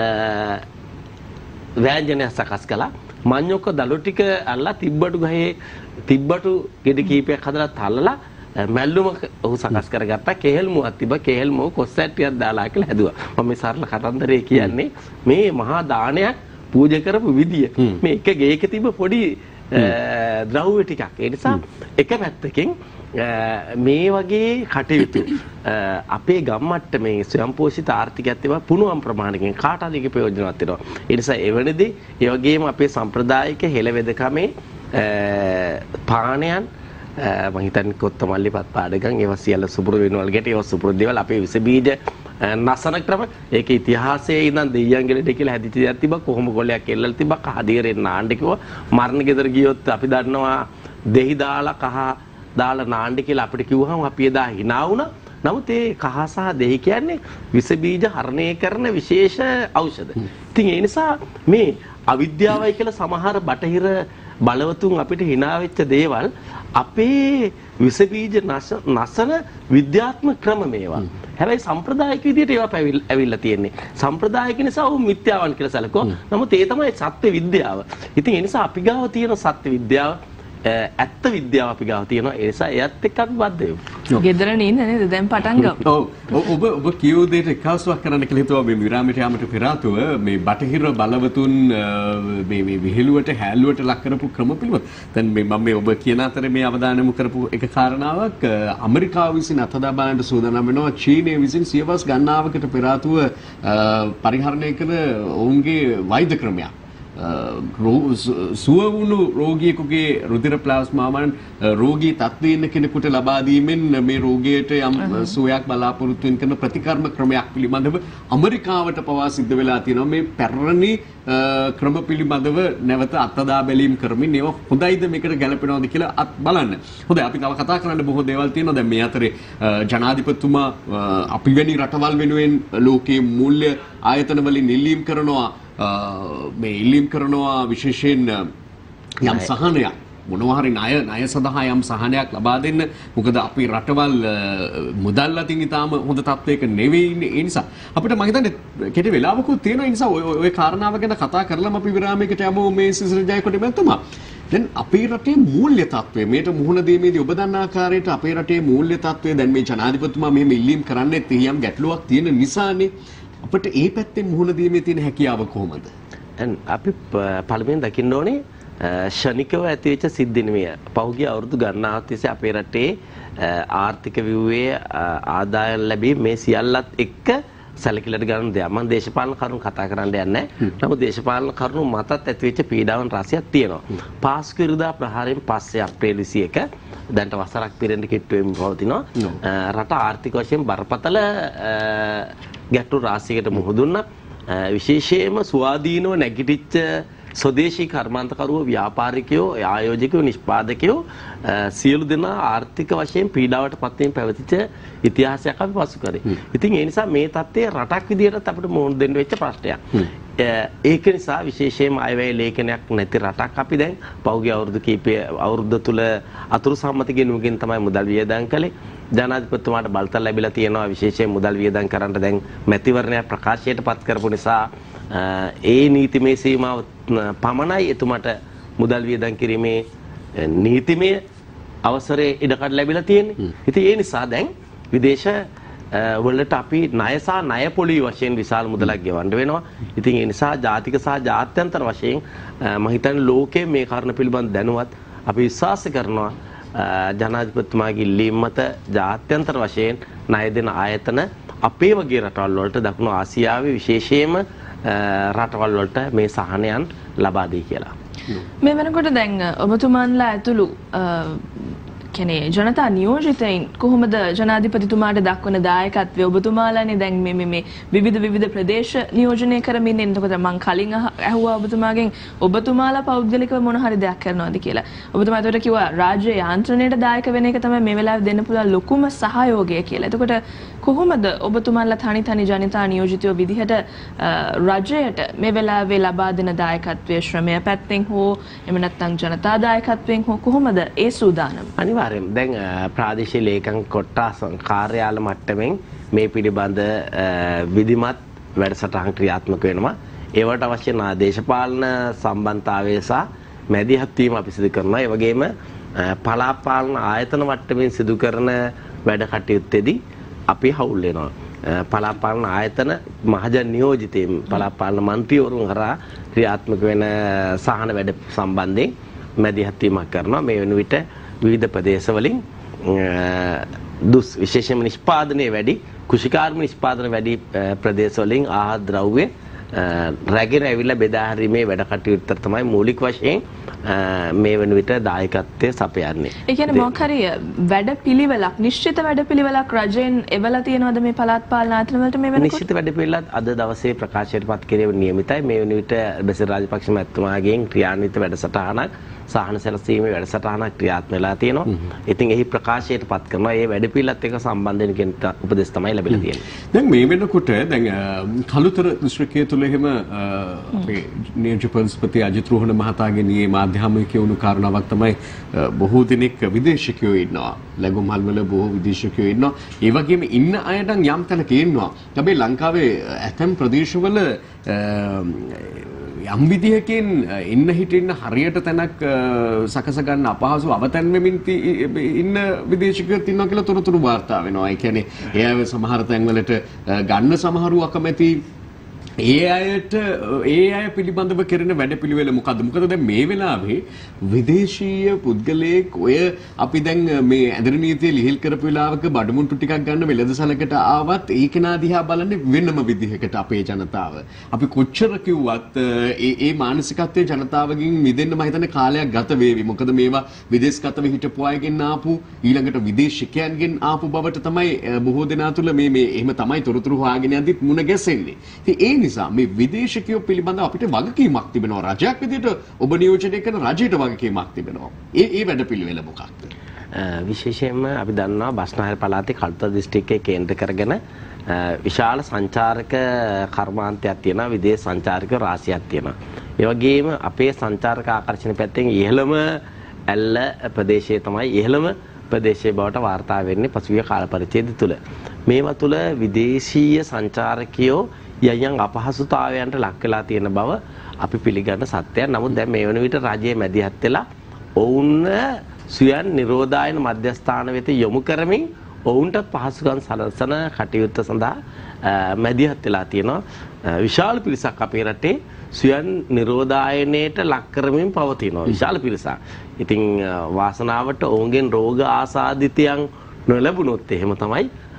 ව්‍යංජනයක් සකස් කළා. මඤ්ඤොක්ක දළු ටික අල්ලා තිබ්බටු ගහේ තිබ්බටු ගෙඩි කීපයක් හදලා තල්ලලා මැල්ලුම ඔහු සකස් කරගත්තා. කෙහෙල් මුවක් තිබ්බා. කෙහෙල් මුව කොස්සැට්ටියක් දාලා කියලා හැදුවා. මම මේ සරල කතන්දරේ කියන්නේ මේ මහා දානයක් පූජා කරපු විදිය. මේ එක ගේක තිබ්බ පොඩි ද්‍රව්‍ය ටිකක්. ඒ නිසා එක පැත්තකින් මේ වගේ කටයුතු අපේ ගම්මට්ටමේ ස්වයංපෝෂිත ආර්ථිකයත් ඒවා පුණුවම් ප්‍රමාණයකින් කාට හරි ප්‍රයෝජනවත් වෙනවා. ඒ නිසා එවැනිදී ඒ වගේම අපේ සම්ප්‍රදායික හෙළවෙදකමේ පානයන් මම හිතන්නේ කොත්තමල්ලිපත් පාඩකම් ඒවා සියල්ල සුපුරුදු වෙනවල් ගැට ඒවා සුපුරුදු දේවල් අපේ විස බීජ නසන ක්‍රම ඒක ඉතිහාසයේ ඉඳන් දෙයියන්ගෙලට කියලා හැදිච්ච දෙයක් තිබ්බා. කොහොම කොල්ලයක් එල්ලලා තිබ්බා. කහ දියරෙන් නාන්න කිව්වා. මරණ ගෙදර ගියොත් අපි දන්නවා දෙහි දාලා කහ දාලා නාන්න කියලා අපිට කිව්වහම අපි එදා hina වුණා. නමුත් ඒ කහ සහ දෙහි කියන්නේ විස බීජ හරණය කරන විශේෂ ඖෂධ. ඉතින් ඒ නිසා මේ අවිද්‍යාවයි කියලා සමහර බටහිර බලවතුන් අපිට hina වෙච්ච දේවල් අපේ විස බීජ නසන විද්‍යාත්මක ක්‍රම මේවා. හැබැයි සම්ප්‍රදායික විදියට ඒවා ඇවිල්ලා තියෙන්නේ. සම්ප්‍රදායික නිසා ਉਹ මිත්‍යාවන් කියලා සැලකුවා. නමුත් ඒ තමයි සත්‍ය විද්‍යාව. ඉතින් ඒ නිසා අපි ගාව තියෙන සත්‍ය විද්‍යාව ඇත්ත විද්‍යාව අපි ගාව තියෙනවා. ඒ නිසා එයත් එක්ක අපි බද්ධ වෙමු. ගෙදර නේද නේද දැන් පටන් ගමු. ඔබ කියෝ දෙයට එකවස්වක් කරන්න කියලා හිතුවා මේ විරාමයට යාමට පෙර ආතුව මේ බටහිර බලවතුන් මේ විහිළුවට හැල්ලුවට ලක් කරපු ක්‍රම පිළිබඳ. දැන් මේ මම මේ ඔබ කියන අතරේ මේ අවධානය යොමු කරපු එක කාරණාවක් ඇමරිකාව විසින් අතදා බලන්න සූදානම් වෙනවා චීනය විසින් සියවස් ගණනාවකට පෙර ආතුව පරිහරණය කළ ඔවුන්ගේ වෛද්‍ය ක්‍රමයක්. සුව වුණු රෝගියෙකුගේ රුධිර ප්ලාස්මාවන් රෝගී තත්ත්වයේ ඉන්න කෙනෙකුට ලබා දීමෙන් මේ රෝගයට යම් සුවයක් බලාපොරොත්තු වෙන කරන ප්‍රතිකර්ම ක්‍රමයක් පිළිබඳව ඇමරිකාවට පවා සිද්ධ වෙලා තියෙනවා. මේ පැරණි ක්‍රම පිළිබඳව නැවත අත්දැක බැලීම් කරමින් ඒවා හොඳයිද මේකට ගැලපෙනවද කියලා අත් බලන්න. හොඳයි අපි තව කතා කරන්න බොහෝ දේවල් තියෙනවා. දැන් මේ අතරේ ජනාධිපතිතුමා අපි වැනි රටවල් වෙනුවෙන් ලෝකයේ මූල්‍ය ආයතන වලින් ඉල්ලීම් කරනවා මේ ඉල්ලීම් කරනවා විශේෂයෙන් යම් සහනයක් මොනවා හරි ණය සඳහා යම් සහනයක් ලබා දෙන්න. මොකද අපේ රටවල් මුදල් අතින් ඉතාම හොඳ තත්ත්වයක නෙවෙයි. ඒ නිසා අපිට මම හිතන්නේ කෙටි වෙලාවකුත් තියෙන නිසා ওই කාරණාව ගැන කතා කරලාම අපි විරාමයකට යමු මේ සිසිල් ජයකොඩි මහත්මයා. දැන් අපේ රටේ මූල්‍ය තත්ත්වය මේට මුහුණ දීමේදී ඔබ දන්න ආකාරයට අපේ රටේ මූල්‍ය තත්ත්වය දැන් මේ ජනාධිපතිතුමා මෙහෙම ඉල්ලීම් කරන්නේ තියම් ගැටලුවක් තියෙන නිසානේ. අපිට ඒ පැත්තෙන් මුහුණ දීමේ තියෙන හැකියාව කොහොමද? අපි පළමුවෙන් දකින්න ඕනේ ශනිකව ඇතිවෙච්ච සිද්ධි නෙමෙයි. පහුගිය අවුරුදු ගණනාවක් තිස්සේ අපේ රටේ ආර්ථික ව්‍යුහයේ ආදායම් ලැබීම මේ සියල්ලත් එක්ක සැලකිලිට ගන්න දෙයක්. මම දේශපාලන කරුණු කතා කරන්න යන්නේ නැහැ. නමුත් දේශපාලන කරුණු මතත් ඇතිවෙච්ච පීඩාවන් රාශියක් තියෙනවා. පාස්කු ඉරිදා ප්‍රහාරයෙන් පස්සේ අප්‍රේල් 21 දැන්ට වසරක් පිරෙන්න කිට්ටු වෙමින් පවතිනවා. රට ආර්ථික වශයෙන් බරපතල ගැටලු රාශියකට මුහුණ දුන්නා. විශේෂයෙන්ම ස්වාධීනව නැගිටිච්ච ස්වදේශී කර්මාන්තකරුවෝ ව්‍යාපාරිකයෝ ආයෝජකයෝ නිෂ්පාදකයෝ සියලු දෙනා ආර්ථික වශයෙන් පීඩාවට පත්වීම පැවතිච්ච ඉතිහාසයක් අපි පසු කරේ. ඉතින් ඒ නිසා මේ தත්ත්වය රටක් විදිහටත් අපිට මුහුණ දෙන්න වෙච්ච ප්‍රශ්නයක්. ඒක නිසා විශේෂයෙන්ම අයවැය ලේඛනයක් නැති රටක් අපි දැන් පෞද්ගලික අවුරුදු තුල අතුරු සම්මත ගෙනුවකින් තමයි මුදල් වියදම් කළේ. ජනාධිපතිතුමාට බලතල ලැබිලා තියෙනවා විශේෂයෙන් මුදල් වියදම් කරන්න දැන් මැතිවරණයක් ප්‍රකාශයට පත් කරපු නිසා ඒ නීතිමය සීමාව පමණයි එතුමාට මුදල් වියදම් කිරීමේ නීතිමය අවසරයේ ඉඩකඩ ලැබිලා තියෙන්නේ. ඉතින් ඒ නිසා දැන් විදේශ වලට අපි ණය සහ ණය පොලි වශයෙන් විශාල මුදලක් ගෙවන්න වෙනවා. ඉතින් ඒ නිසා ජාතික සහ ජාත්‍යන්තර වශයෙන් මම හිතන්නේ ලෝකයේ මේ කාරණා පිළිබඳ දැනුවත් අපි විශ්වාස කරනවා ජනාධිපතිතුමාගේ ඉල්ලීම මත ජාත්‍යන්තර වශයෙන් ණය දෙන ආයතන අපේ වගේ රටවල් වලට දකුණු ආසියාවේ විශේෂයෙන්ම රටවල් වලට මේ සහනයන් ලබා දී කියලා. මේ වෙනකොට දැන් ඔබතුමාන්ලා ඇතුළු කියන්නේ ජනතා නියෝජිතයින් කොහොමද ජනාධිපතිතුමාට දක්වන දායකත්වය ඔබතුමාලානේ දැන් මේ විවිධ ප්‍රදේශ නියෝජනය කරමින් ඉන්නේ. එතකොට මම කලින් ඇහුවා ඔබතුමාගෙන් ඔබතුමාලා පෞද්ගලිකව මොන හරි දෙයක් කරනවද කියලා. ඔබතුමා ඒකට කිව්වා රාජ්‍ය යාන්ත්‍රණයට දායක වෙන එක තමයි මේ වෙලාවේ දෙන්න පුළුවන් ලොකුම සහයෝගය කියලා. එතකොට කොහොමද ඔබතුමාලා තනි ජනතා නියෝජිතයෝ විදිහට රජයට මේ වෙලාවේ ලබා දෙන දායකත්වයේ ශ්‍රමය පැත්තෙන් හෝ එහෙම නැත්නම් ජනතා දායකත්වයෙන් හෝ කොහොමද ඒ සූදානම? අනිවාර්යයෙන් දැන් ප්‍රාදේශීය ලේකම් කොට්ටාස කාර්යාල මට්ටමින් මේ පිළිබඳ විධිමත් වැඩසටහන් ක්‍රියාත්මක වෙනවා. ඒවට අවශ්‍ය දේශපාලන සම්බන්ධතාවය සහ මැදිහත් වීම අපි සිදු කරනවා. ඒ වගේම පළාත් පාලන ආයතන මට්ටමින් සිදු කරන වැඩ කටයුත්තේදී අපි හවුල් වෙනවා. පළාත් පාලන ආයතන මහජන නියෝජිතයින් පළාත් පාලන මන්ත්‍රීවරුන් හරහා ක්‍රියාත්මක වෙන සහන වැඩ සම්බන්ධයෙන් මැදිහත් වීමක් කරනවා. මේ වෙන විට විවිධ ප්‍රදේශවලින් විශේෂයෙන්ම නිෂ්පාදනයේ වැඩි කුෂිකාර්ම නිෂ්පාදන වැඩි ප්‍රදේශවලින් ආහාර ද්‍රව්‍ය රැගෙන ඇවිල්ලා බෙදා හැරීමේ වැඩ කටයුත්ත තමයි මූලික වශයෙන් මේ වෙන විට දායකත්වයේ සපයන්නේ. ඒ කියන්නේ මොකක් හරි වැඩ පිළිවෙලක් නිශ්චිත වැඩ පිළිවෙලක් රජයෙන් එවලා තියෙනවද මේ පළාත් පාලන ආයතන වලට මේ වෙනකොට? නිශ්චිත වැඩ පිළිවෙලත් අද දවසේ ප්‍රකාශයට පත් කිරීම නියමිතයි. මේ වෙන විට බෙසිල් රාජපක්ෂ මහත්මයාගෙන් ක්‍රියාන්විත වැඩසටහනක් සහන සැලසීමේ වැඩසටහනක් ක්‍රියාත්මක වෙලා තියෙනවා. ඉතින් එහි ප්‍රකාශයට පත් කරනවා. ඒ වැඩ පිළිවෙලත් එක්ක සම්බන්ධ වෙන උපදෙස් තමයි ලැබිලා තියෙන්නේ. දැන් මේ වෙනකොට දැන් කළුතර දිස්ත්‍රික්කයේ තුල එහෙම අපේ නියෝජ්‍ය පොලිස්පති අජිත් රෝහණ මහතාගේ නියේ මාධ්‍යමිකයෝ වුණු කාරණාවක් තමයි බොහෝ දෙනෙක් විදේශිකයෝ ඉන්නවා. ලැබුම්හල් වල බොහෝ විදේශිකයෝ ඉන්නවා. ඒ වගේම ඉන්න අයට යම් තැනක ඉන්නවා. හැබැයි ලංකාවේ ඇතැම් ප්‍රදේශවල යම් විදිහකින් ඉන්න හිටින්න හරියට තැනක් සකස ගන්න අපහසු අවතැන් වෙමින් ඉන්න විදේශිකයෝත් ඉන්නවා කියලා තොරතුරු වාර්තා වෙනවා. ඒ කියන්නේ ඒ අය සමහර තැන්වලට ගන්න සමහරු අකමැති ඒ අය පිළිබඳව කරන වැඩපිළිවෙල මොකද්ද? මොකද දැන් මේ වෙලාවේ විදේශීය පුද්ගලයෙක් ඔය අපි දැන් මේ ඇඳරි නීතිය ලිහිල් කරපු වෙලාවක බඩමුට්ටු ටිකක් ගන්න වෙළඳසැලකට ආවත් ඒ කෙනා දිහා බලන්නේ වෙනම විදිහකට අපේ ජනතාව. අපි කොච්චර කිව්වත් ඒ මානසිකත්වයේ ජනතාවගෙන් මිදෙන්න මම හිතන්නේ කාලයක් ගත වේවි. මොකද මේවා විදේශගතව හිටපු අයගෙන් ආපු ඊළඟට විදේශිකයන්ගෙන් ආපු බවට තමයි බොහෝ දෙනා තුළ මේ එහෙම තමයි තොරතුරු හොයාගෙන යද්දිත් මුණ ගැසෙන්නේ. ඉතින් නිසා මේ විදේශිකයෝ පිළිබඳව අපිට වගකීමක් තිබෙනවා. රජයක් විදිහට ඔබ නියෝජනය කරන රජයට වගකීමක් තිබෙනවා. ඒ වැඩපිළිවෙල මොකක්ද? විශේෂයෙන්ම අපි දන්නවා බස්නාහිර පළාතේ කළුතර දිස්ත්‍රික්කයේ කේන්ද්‍ර කරගෙන විශාල සංචාරක කර්මාන්තයක් තියෙනවා. විදේශ සංචාරක රාශියක් තියෙනවා. ඒ වගේම අපේ සංචාරක ආකර්ෂණ පැත්තෙන් ඉහළම ඇල්ල ප්‍රදේශයේ තමයි ඉහළම ප්‍රදේශයේ බවට වාර්තා වෙන්නේ පසුගිය කාල පරිච්ඡේදය තුළ. මේවා තුළ විදේශීය සංචාරකයෝ යයන් අපහසුතාවයන්ට ලක් වෙලා තියෙන බව අපි පිළිගන්න සත්‍යයක්. නමුත් දැන් මේ වෙන විට රජයේ මැදිහත් වෙලා ඔවුන් ස්වයන් නිරෝධායන මධ්‍යස්ථාන වෙත යොමු කරමින් ඔවුන්ට පහසුකම් සලසන කටයුත්ත සඳහා මැදිහත් වෙලා තියෙනවා. විශාල පිරිසක් අපේ රටේ ස්වයන් නිරෝධායනයට ලක් කරමින් පවතිනවා. විශාල පිරිසක්. ඉතින් වාසනාවට ඔවුන්ගෙන් රෝග ආසාදිතයන් නොලැබුණොත් එහෙම තමයි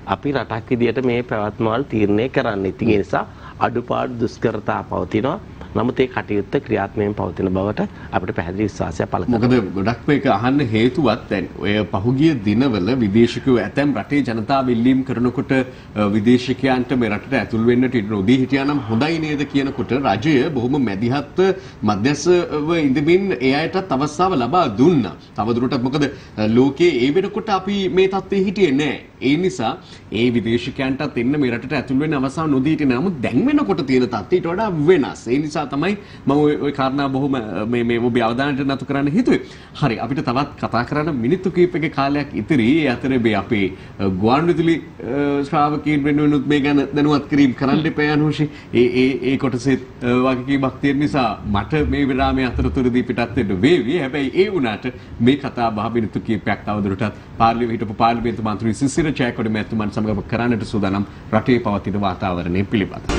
අපි රටක් විදියට මේ පැවැත්මවල තීරණය කරන්නේ. ඉතින් ඒ නිසා අඩුපාඩු දුෂ්කරතා පවතිනවා. නමුත් ඒ කටයුත්ත ක්‍රියාත්මකයෙන් පවතින බවට අපිට පැහැදිලි විශ්වාසයක් පළ කරනවා. මොකද ගොඩක් මේක අහන්න හේතුවත් දැන් ඔය පහුගිය දිනවල විදේශිකයෝ ඇතැම් රටේ ජනතාව ඉල්ලීම් කරනකොට විදේශිකයන්ට මේ රටට ඇතුල් වෙන්නට ඉඩ නොදී හිටියානම් හොඳයි නේද කියනකොට රජය බොහොම මැදිහත් මධ්‍යස්ථව ඉඳමින් ඒ අයටත් අවස්ථාව ලබා දුන්නා. තවදුරටත් මොකද ලෝකයේ ඒ වෙනකොට අපි මේ තත්ත්වයේ හිටියේ නැහැ. ඒ නිසා ඒ විදේශිකයන්ටත් එන්න මේ රටට ඇතුල් වෙන්න අවස්ථාව නොදී හිටියේ. නමුත් දැන් වෙනකොට තියෙන තත්ත්වය ඊට වඩා වෙනස්. ඒ නිසා තමයි මම ওই කාරණා බොහොම මේ ඔබේ අවධානයට නතු කරන්න හිතුවේ. හරි අපිට තවත් කතා කරන්න මිනිත්තු කිහිපයක කාලයක් ඉතිරි. ඒ අතරේ මේ අපේ ගුවන්විදුලි ශ්‍රාවකීන් වෙනුවෙනුත් මේ ගැන දැනුවත් කිරීම කරන්න දෙපා යනෝෂි. ඒ කොටසේ වගකීමක් තියෙන නිසා මට මේ විරාමයේ අතරතුරදී පිටත් වෙන්න වේවි. හැබැයි ඒ වුණාට මේ කතා බහ මිනිත්තු කිහිපයක් තවදුරටත් හිටපු පාර්ලිමේන්තු මන්ත්‍රී සිසිර ජයකොඩි මැතිතුමන් සමග කරන්නට සූදානම් රටේ පවතින වාතාවරණය පිළිබඳව.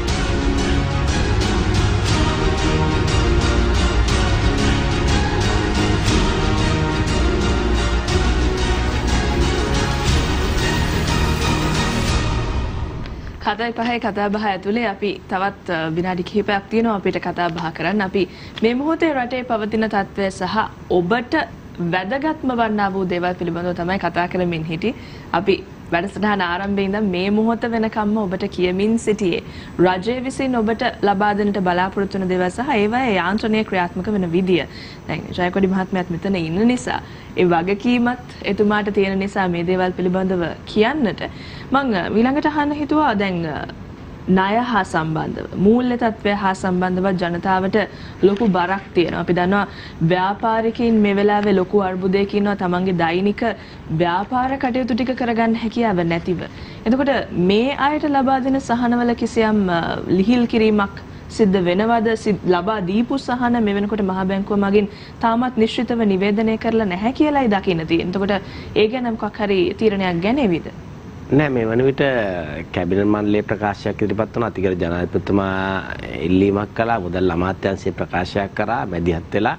කතායි පහේ කතා බහ ඇතුලේ අපි තවත් විනාඩි කිහිපයක් තියෙනවා අපිට කතා බහ කරන්න. අපි මේ මොහොතේ රටේ පවතින තත්ත්වය සහ ඔබට වැදගත්ම වන්නා වූ දේවල් පිළිබඳව තමයි කතා කරමින් හිටි. අපි වැඩසටහන ආරම්භයේ ඉඳන් මේ මොහොත වෙනකම්ම ඔබට කියමින් සිටියේ රජය විසින් ඔබට ලබා දෙන්නට බලාපොරොත්තු වන දේවල් සහ ඒවායේ යාන්ත්‍රණය ක්‍රියාත්මක වෙන විදිය. දැන් ජයකොඩි මහත්මයාත් මෙතන ඉන්න නිසා ඒ වගකීමත් එතුමාට තියෙන නිසා මේ දේවල් පිළිබඳව කියන්නට මම ඊළඟට අහන්න හිතුවා දැන් ණය හා සම්බන්ධව මූල්‍ය තත්ත්වය හා සම්බන්ධව ජනතාවට ලොකු බරක් තියෙනවා. අපි දන්නවා ව්‍යාපාරිකයින් මේ වෙලාවේ ලොකු අර්බුදයක ඉන්නවා තමන්ගේ දෛනික ව්‍යාපාර කටයුතු ටික කරගන්න හැකියාව නැතිව. එතකොට මේ අයට ලබා දෙන සහනවල කිසියම් ලිහිල් කිරීමක් සිද්ධ වෙනවද? ලබා දීපු සහන මේ වෙනකොට මහ බැංකුව මගින් තාමත් නිශ්චිතව නිවේදනය කරලා නැහැ කියලායි දකින්න තියෙන්නේ. එතකොට ඒ ගැන මොකක් හරි තීරණයක් ගැනීමද? නෑ මේ වන විට කැබිනට් මණ්ඩලයේ ප්‍රකාශයක් ඉදිරිපත් වුණා. අතිගරු ජනාධිපතිතුමා ඉල්ලීමක් කළා. මුදල් අමාත්‍යාංශයේ ප්‍රකාශයක් කරා මැදිහත් වෙලා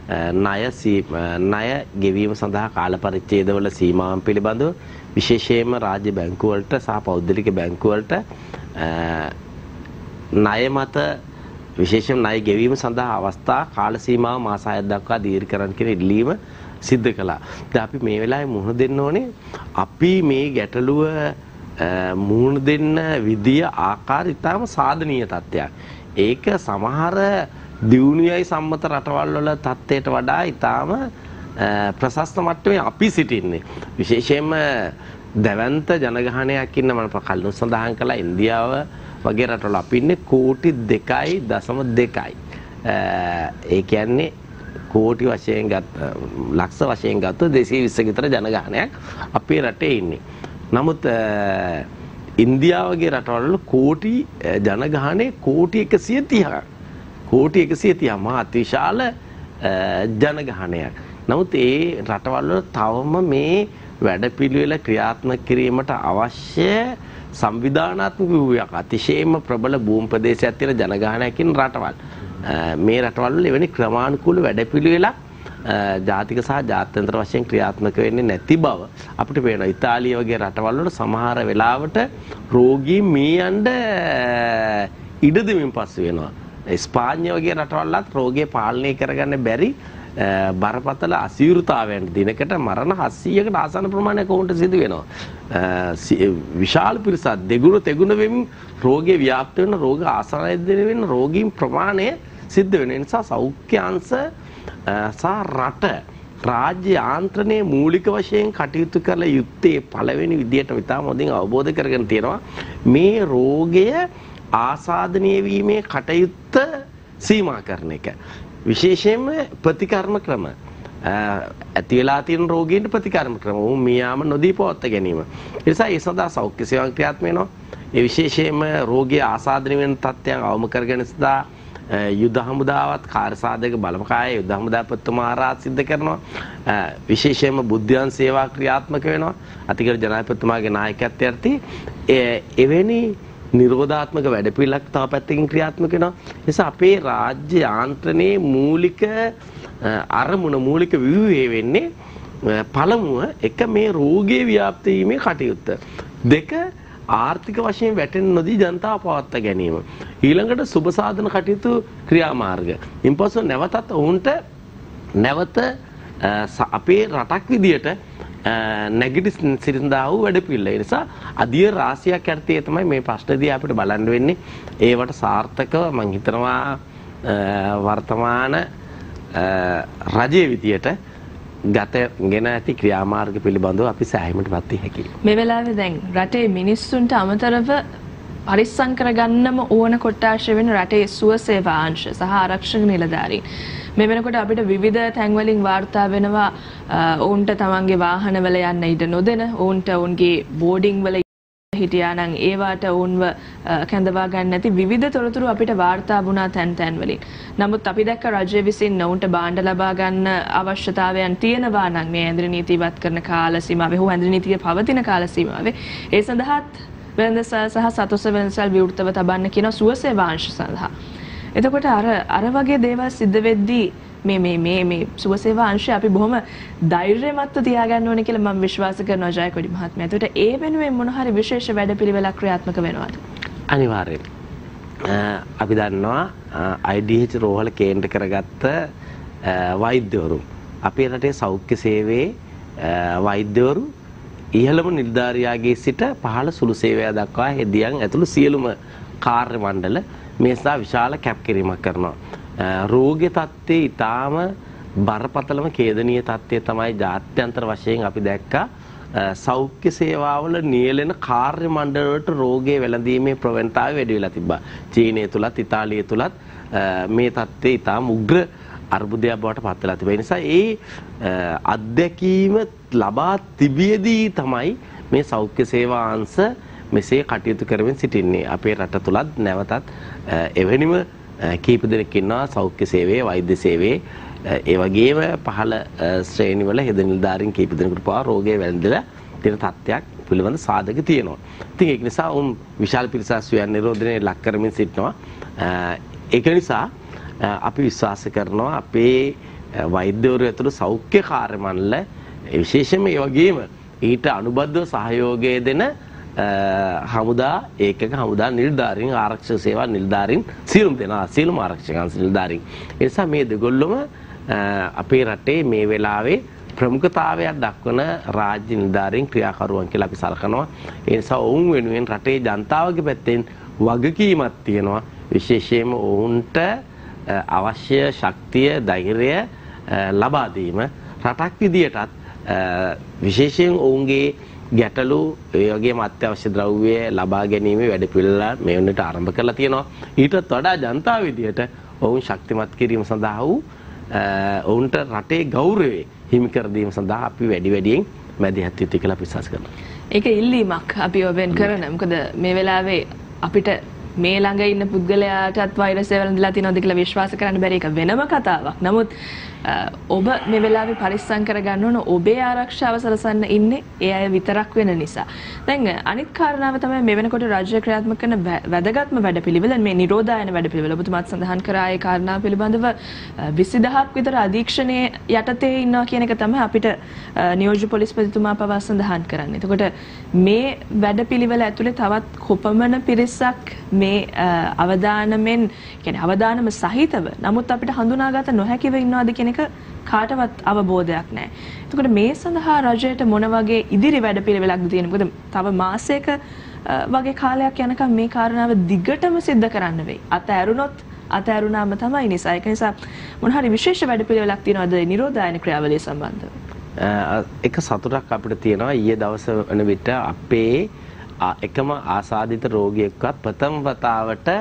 ණය ගෙවීම සඳහා කාල පරිච්ඡේදවල සීමාවන් පිළිබඳව විශේෂයෙන්ම රාජ්‍ය බැංකු වලට සහ පෞද්ගලික බැංකු වලට ණය මත විශේෂයෙන් ණය ගෙවීම සඳහා අවස්ථා කාල සීමාව මාස 6ක් දක්වා දීර්ඝ කරන්න කියන ඉල්ලීම සිද්ධ කළා. දැන් අපි මේ වෙලාවේ මුහුණ දෙන්න ඕනේ අපි මේ ගැටලුව මුහුණ දෙන්න විදිය ආකාරය ඉතාම සාධනීය තත්ත්වයක්. ඒක සමහර දියුණුවයි සම්මත රටවල් වල තත්ත්වයට වඩා ඉතාම ප්‍රශස්ත මට්ටමේ අපි සිටින්නේ. විශේෂයෙන්ම දැවැන්ත ජනගහනයක් ඉන්න මම කලින් සඳහන් කළා ඉන්දියාව වගේ රටවල අපි ඉන්නේ කෝටි 2.2යි. ඒ කියන්නේ කෝටි වශයෙන් ලක්ෂ වශයෙන් ගත්තොත් 220 විතර ජනගහනයක් අපේ රටේ ඉන්නේ. නමුත් ඉන්දියාව වගේ රටවල කෝටි ජනගහනය කෝටි 130ක්. කෝටි 130 මහා අතිශාල ජනගහනයක්. නමුත් ඒ රටවල තවම මේ වැඩපිළිවෙල ක්‍රියාත්මක කිරීමට අවශ්‍ය සංවිධානාත්මක වූයක් අතිශයින්ම ප්‍රබල භූමි ප්‍රදේශයක් තියෙන ජනගහනයක් ඉන්න රටවල්. මේ රටවල් වල එවැනි ක්‍රමානුකූල වැඩපිළිවෙලක් ජාතික සහ ජාත්‍යන්තර වශයෙන් ක්‍රියාත්මක වෙන්නේ නැති බව අපිට පේනවා. ඉතාලිය වගේ රටවල් වල සමහර වෙලාවට රෝගී මේ යන්න ඉඩ දෙමින් පස්සු වෙනවා. ස්පාඤ්ඤ වගේ රටවල්ලත් රෝගය පාලනය කරගන්න බැරි බරපතල අසීරුතාවයන් දිනකට මරණ 700කට ආසන්න ප්‍රමාණයක් වුන්ට සිදු වෙනවා. විශාල පිරිසක් දෙගුණ තෙගුණ වෙමින් රෝගය ව්‍යාප්ත වෙන රෝග ආසාදනය වෙන රෝගීන් ප්‍රමාණය සිද්ධ වෙන නිසා සෞඛ්‍ය අංශ සහ රට රාජ්‍ය යාන්ත්‍රණයේ මූලික වශයෙන් කටයුතු කළ යුත්තේ පළවෙනි විදියට විතාම හොඳින් අවබෝධ කරගෙන තියෙනවා මේ රෝගය ආසාදනය වීමේ කටයුත්ත සීමා කරන එක. විශේෂයෙන්ම ප්‍රතිකර්ම ක්‍රම ඇති වෙලා තියෙන රෝගීන්ට ප්‍රතිකර්ම ක්‍රම මියාම නොදී පවත්වා ගැනීම. ඒ නිසා ඒ සඳහා සෞඛ්‍ය සේවාවන් ක්‍රියාත්මක වෙනවා. ඒ විශේෂයෙන්ම රෝගී ආසාදනය වෙන තත්ත්වයන් අවම කරගෙන සදා යුද හමුදාවත් කාර්යසාධක බලකාය යුද හමුදාපතිතුමා ආරාධ සිද්ධ කරනවා. විශේෂයෙන්ම බුද්ධයන් සේවා ක්‍රියාත්මක වෙනවා. අතිගරු ජනාධිපතිතුමාගේ නායකත්වයට එවැනි නිරෝධාත්මක වැඩපිළිවෙලක් තව පැත්තකින් ක්‍රියාත්මක වෙනවා. ඒ නිසා අපේ රාජ්‍ය යාන්ත්‍රණයේ මූලික අරමුණ මූලික ව්‍යුහය වෙන්නේ පළමුව එක මේ රෝගයේ ව්‍යාප්ත වීමේ කටයුත්ත. දෙක ආර්ථික වශයෙන් වැටෙන්නේ නොදී ජනතාව පවත්වා ගැනීම. ඊළඟට සුබ සාධන කටයුතු ක්‍රියාමාර්ග. ඉන්පසු නැවතත් ඔවුන්ට නැවත අපේ රටක් විදියට නැගිටි සිටින්දා වූ වැඩපිළිවෙල. ඒ නිසා අධිය රාශියක් යටතේ තමයි මේ ප්‍රශ්නදී අපිට බලන්න වෙන්නේ. ඒවට සාර්ථකව මම හිතනවා වර්තමාන රජයේ විදියට ගතගෙන ඇති ක්‍රියාමාර්ග පිළිබඳව අපි සෑහීමටපත් විය හැකියි. මේ වෙලාවේ දැන් රටේ මිනිස්සුන්ට අමතරව පරිස්සම් කරගන්නම ඕන කොටාශය වෙන රටේ සුවසේවා අංශ සහ ආරක්ෂක නිලධාරීන්. මේ වෙනකොට අපිට විවිධ තැන්වලින් වාර්තා වෙනවා ඔවුන්ට තමන්ගේ වාහනවල යන්න ඉඩ නොදෙන, ඔවුන්ට ඔවුන්ගේ බෝඩින් වල හිටියා නම් ඒවට ඔවුන්ව කැඳවා ගන්න නැති විවිධ තොරතුරු අපිට වාර්තා වුණා තැන් වලින්. නමුත් අපි දැක්ක රජය විසින් ඔවුන්ට භාණ්ඩ ලබා ගන්න අවශ්‍යතාවයන් තියෙනවා නම් මේ ඇඳරි නීතිය ඉවත් කරන කාල සීමාවේ හෝ ඇඳරි නීතිය පවතින කාල සීමාවේ ඒ සඳහාත් වෙළඳසල් සහ සතොස්ස වෙළඳසල් විවෘතව තබන්න කියන සුවසේවා අංශ සඳහා. එතකොට අර වගේ දේවල් සිද්ධ වෙද්දී මේ සුවසේවා අංශය අපි බොහොම ධෛර්යමත්ව තියාගන්න ඕනේ කියලා මම විශ්වාස කරනවා ජයකොඩි මහත්මයා. ඒකට ඒ වෙනුවෙන් මොන හරි විශේෂ වැඩපිළිවෙලක් ක්‍රියාත්මක වෙනවද? අනිවාර්යයෙන්. අපි දන්නවා IDH රෝහල කේන්ද්‍ර කරගත්ත වෛද්‍යවරු අපේ රටේ සෞඛ්‍ය සේවයේ වෛද්‍යවරු ඉහළම නිලධාරියාගේ සිට පහළ සුළු සේවය දක්වා හෙදියන් ඇතුළු සියලුම කාර්ය මණ්ඩල මේ සඳහා විශාල කැප්කිරීමක් කරනවා. රෝගී තත්ත්වයේ ඊටාම බරපතලම ඛේදනීය තත්ත්වය තමයි ජාත්‍යන්තර වශයෙන් අපි දැක්කා සෞඛ්‍ය සේවාවල නියැලෙන කාර්ය මණ්ඩල වලට රෝගයේ වැළඳීමේ ප්‍රවණතාවය වැඩි වෙලා තිබ්බා. චීනය තුලත් ඉතාලිය තුලත් මේ තත්ත්වය ඊටාම උග්‍ර අර්බුදයක් බවට පත් වෙලා තිබෙන නිසා ඒ අත්දැකීම ලබා තිබියදී තමයි මේ සෞඛ්‍ය සේවා අංශ මෙසේ කටයුතු කරමින් සිටින්නේ. අපේ රට තුලත් නැවතත් එවැනිම කීප දෙනෙක් ඉන්නවා සෞඛ්‍ය සේවයේ වෛද්‍ය සේවයේ ඒ වගේම පහළ ශ්‍රේණිවල හෙද නිලධාරීන් කීප දෙනෙකුට පවා රෝගය වැළඳලා තියෙන තත්ත්වයක් පිළිබඳ සාධක තියෙනවා. ඉතින් ඒක නිසා විශාල පිරිසක් ස්වයං නිරෝධනයේ ලක් කරමින් සිටිනවා. ඒක නිසා අපි විශ්වාස කරනවා අපේ වෛද්‍යවරු ඇතුළු සෞඛ්‍ය කාර්ය මණ්ඩල විශේෂයෙන්ම ඒ වගේම ඊට අනුබද්ධව සහයෝගය දෙන හමුදා ඒකක හමුදා නිලධාරීන් ආරක්ෂක සේවා නිලධාරීන් සියලුම ආරක්ෂක අංශ නිලධාරීන්. ඒ නිසා මේ දෙගොල්ලම අපේ රටේ මේ වෙලාවේ ප්‍රමුඛතාවයක් දක්වන රාජ්‍ය නිලධාරීන් ක්‍රියාකරුවන් කියලා අපි සලකනවා. ඒ නිසා ඔවුන් වෙනුවෙන් රටේ ජනතාවගේ පැත්තෙන් වගකීමක් තියෙනවා. විශේෂයෙන්ම ඔවුන්ට අවශ්‍ය ශක්තිය ධෛර්යය ලබා දීම රටක් විදියටත් විශේෂයෙන් ඔවුන්ගේ ගැටලු ඒ වගේම අත්‍යවශ්‍ය ද්‍රව්‍ය ලබා ගැනීම වැඩපිළිවෙල මේ වෙනට ආරම්භ කරලා තියෙනවා. ඊටත් වඩා ජනතාව විදියට ඔවුන් ශක්තිමත් කිරීම සඳහා වූ ඔවුන්ට රටේ ගෞරවය හිමි කර දීම සඳහා අපි වැඩියෙන් මැදිහත් යුතුයි කියලා අපි විශ්වාස කරනවා. ඒක ඉල්ලීමක් අපි ඔබෙන් කරන. මොකද මේ වෙලාවේ අපිට මේ ළඟ ඉන්න පුද්ගලයාටත් වෛරසය වැළඳලා තියෙනවද කියලා විශ්වාස කරන්න බැරි එක වෙනම කතාවක්. නමුත් ඔබ මේ වෙලාවේ පරිස්සම් කරගන්න ඕන ඔබේ ආරක්ෂාව සලසන්න ඉන්නේ ඒ අය විතරක් වෙන නිසා. දැන් අනිත් කාරණාව තමයි මේ වෙනකොට රාජ්‍ය ක්‍රියාත්මක කරන වැදගත්ම වැඩපිළිවෙල මේ නිරෝධායන වැඩපිළිවෙල. ඔබතුමාත් සඳහන් කරා ඒ කාරණාව පිළිබඳව 20000ක් විතර අධීක්ෂණයේ යටතේ ඉන්නවා කියන එක තමයි අපිට නියෝජ්‍ය පොලිස්පතිතුමා පවා සඳහන් කරන්නේ. එතකොට මේ වැඩපිළිවෙල ඇතුලේ තවත් කොපමණ පිරිසක් මේ අවදානමෙන් කියන්නේ අවදානම සහිතව නමුත් අපිට හඳුනාගත නොහැකිව ඉන්නවාද කියන එක කාටවත් අවබෝධයක් නැහැ. එතකොට මේ සඳහා රජයට මොන වගේ ඉදිරි වැඩපිළිවෙලක්ද තියෙන්නේ? මොකද තව මාසයක වගේ කාලයක් යනකම් මේ කාරණාව දිගටම සිද්ධ කරන්න වෙයි. අතෑරුණාම තමයි නිසා. ඒක නිසා මොන හරි විශේෂ වැඩපිළිවෙලක් තියෙනවද නිරෝධායන ක්‍රියාවලිය සම්බන්ධව? එක සතුටක් අපිට තියෙනවා ඊයේ දවස වන විට අපේ එකම ආසාදිත රෝගියෙක්වත් ප්‍රථම වතාවට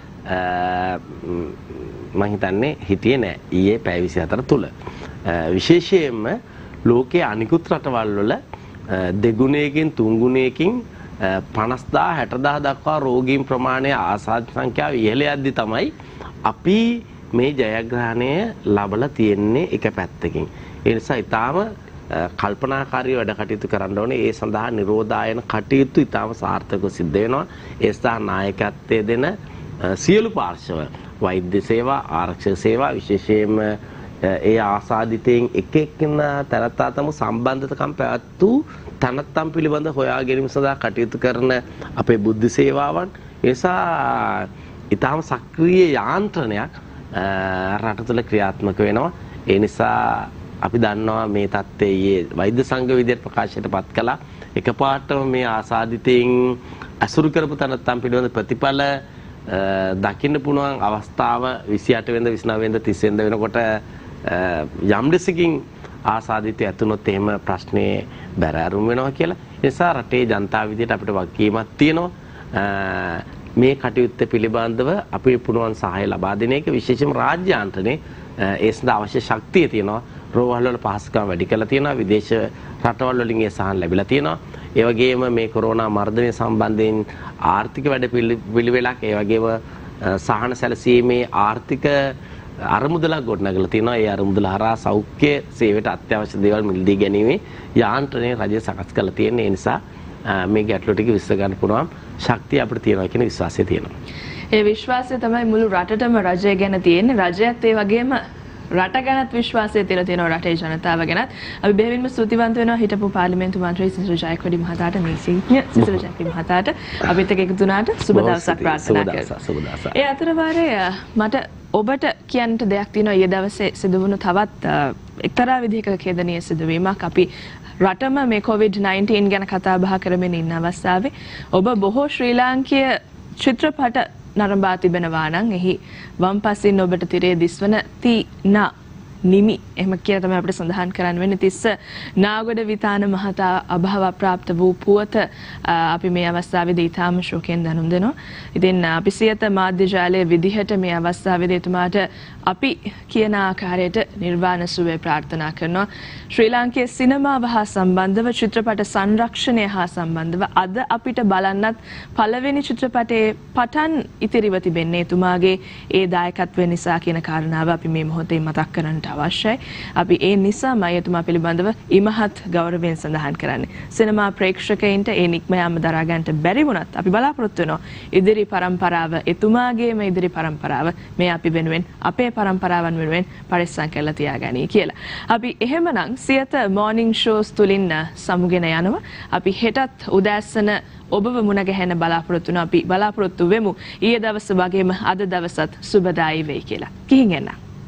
මම හිතන්නේ හිටියේ නෑ ඊයේ පැය 24 තුල. විශේෂයෙන්ම ලෝකයේ අනිකුත් රටවල් වල දෙගුණයකින් තුන්ගුණයකින් 50000 60000 දක්වා රෝගීන් ප්‍රමාණය ආසාදිත සංඛ්‍යාව ඉහළ යද්දි තමයි අපි මේ ජයග්‍රහණය ලබලා තියෙන්නේ එක පැත්තකින්. ඒ නිසා ඊටාම කල්පනාකාරී වැඩ කටයුතු කරන්න ඕනේ. ඒ සඳහා නිරෝධායන කටයුතු ඊටාම සාර්ථකව සිද්ධ වෙනවා. ඒ සඳහා නායකත්වයේ දෙන සියලු පාර්ශව වෛද්‍ය සේවා ආරක්ෂක සේවා විශේෂයෙන්ම ඒ ආසාදිතයෙන් එක එක්කෙනා තරතා තම සම්බන්ධකම් පැවැත්වූ තනත්තම් පිළිබඳ හොයා ගැනීම සඳහා කටයුතු කරන අපේ බුද්ධ සේවාවන් නිසා ඊටාම සක්‍රීය යාන්ත්‍රණයක් රට තුළ ක්‍රියාත්මක වෙනවා. ඒ නිසා අපි දන්නවා මේ தත්ත්වයේ වෛද්‍ය සංඝ විදියට ප්‍රකාශයට පත් කළා. එකපාරටම මේ ආසාදිතයින් අසුරු කරපු තනත්තම් පිළිබඳ ප්‍රතිඵල දකින්න පුළුවන් අවස්ථාව 28 වෙනිදා 29 වෙනිදා 30 වෙනිදා වෙනකොට යම් දෙසකින් ආසාදිතය ඇතුනොත් එහෙම ප්‍රශ්නේ බැරෑරුම් වෙනවා කියලා. ඒ නිසා රටේ ජනතාව විදියට අපිට වගකීමක් තියෙනවා. මේ කටයුත්ත පිළිබඳව අපි පුරුවන් සහාය ලබා දෙන එක විශේෂම රාජ්‍යාන්තරනේ ඒ සඳහා අවශ්‍ය ශක්තිය තියෙනවා. රෝහල් වල පහසුකම් වැඩි කරලා තියෙනවා. විදේශ රටවල් වලින් ඒ සහන් ලැබිලා තියෙනවා. ඒ වගේම මේ කොරෝනා මර්ධනය සම්බන්ධයෙන් ආර්ථික වැඩ පිළිවෙලක් ඒ වගේම සහන සැලසීමේ ආර්ථික අරමුදලක් ගොඩනගලා තියෙනවා. ඒ අරමුදල හරහා සෞඛ්‍ය සේවයට අත්‍යවශ්‍ය දේවල් මිලදී ගැනීමේ යාන්ත්‍රණය රජය සකස් කරලා තියෙන. ඒ නිසා මේ ගැටලු ටික විසඳ ගන්න පුළුවන් ශක්තිය අපිට තියෙනවා කියන විශ්වාසය තියෙනවා. ඒ විශ්වාසය තමයි මුළු රටටම රජය ගැන තියෙන්නේ. රජයත් ඒ වගේම රට ගැනත් විශ්වාසය තියලා තියෙනවා රටේ ජනතාව ගැනත්. අපි බෙහෙවින්ම ස්තුතිවන්ත වෙනවා හිටපු පාර්ලිමේන්තු මන්ත්‍රී සිසිල් ජයකොඩි මහතාට, නීතිඥ සිසිල් ජයකොඩි මහතාට අපිත් එක්ක එකතු වුණාට සුබ දවසක් ප්‍රාර්ථනා කරනවා. ඒ අතරවාරේ මට ඔබට කියන්න දෙයක් තියෙනවා. ඊයේ දවසේ සිදු වුණු තවත් එක්තරා විදිහක ඛේදනීය සිදුවීමක්. අපි රටම මේ COVID-19 ගැන කතා බහ කරමින් ඉන්න අවස්ථාවේ ඔබ බොහෝ ශ්‍රී ලාංකීය චිත්‍රපට නරඹා තිබෙනවා නම් එහි වම් පසින් ඔබට තිරේ දිස්වන තීනා නිමි එහෙම කියලා තමයි අපිට සඳහන් කරන්න වෙන්නේ. තිස්ස නාගොඩ විතාන මහතා අභාව ප්‍රාප්ත වූ පුවත අපි මේ අවස්ථාවේදී ඊටාම ශෝකයෙන් දැනුම් දෙනවා. ඉතින් අපි සියත මාධ්‍ය ජාලයේ විදිහට මේ අවස්ථාවේදී එතුමාට අපි කියන ආකාරයට නිර්වාණ සුවය ප්‍රාර්ථනා කරනවා. ශ්‍රී ලාංකීය සිනමාව හා සම්බන්ධව චිත්‍රපට සංරක්ෂණය හා සම්බන්ධව අද අපිට බලන්නත් පළවෙනි චිත්‍රපටයේ පටන් ඉතිරිව තිබෙන්නේ එතුමාගේ ඒ දායකත්වය නිසා කියන කාරණාව අපි මේ මොහොතේ මතක් කරන්නට අවශ්‍යයි. අපි ඒ නිසාමයි එතුමා පිළිබඳව ඉමහත් ගෞරවයෙන් සඳහන් කරන්නේ. සිනමා ප්‍රේක්ෂකයින්ට ඒ නික්ම යාම දරා ගන්නට බැරි වුණත් අපි බලාපොරොත්තු වෙනවා ඉදිරි පරම්පරාව එතුමාගේම ඉදිරි පරම්පරාව මේ අපි වෙනුවෙන් අපේ පරම්පරාවන් වෙනුවෙන් පරිස්සම් කරලා තියාගනී කියලා. අපි එහෙමනම් සියත මෝර්නිං ෂෝස් තුලින් සමුගෙන යනවා. අපි හෙටත් උදෑසන ඔබව මුණ ගැහෙන බලාපොරොත්තු වෙනවා. අපි බලාපොරොත්තු වෙමු ඊයේ දවස වගේම අද දවසත් සුබදායි වෙයි කියලා. කිහින් එන්න.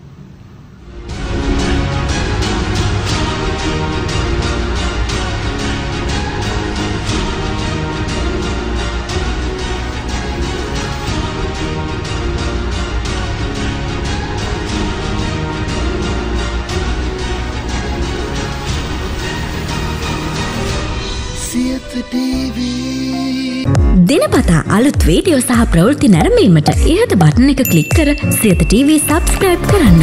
දිනපතා අලුත් වීඩියෝ සහ ප්‍රවෘත්ති නැරඹීමට ඉහත බටන් එක ක්ලික් කර සියත TV සබ්ස්ක්‍රයිබ් කරන්න.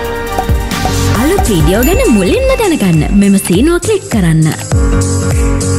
අලුත් වීඩියෝ ගැන මුලින්ම දැනගන්න මෙම සීනුව ක්ලික් කරන්න.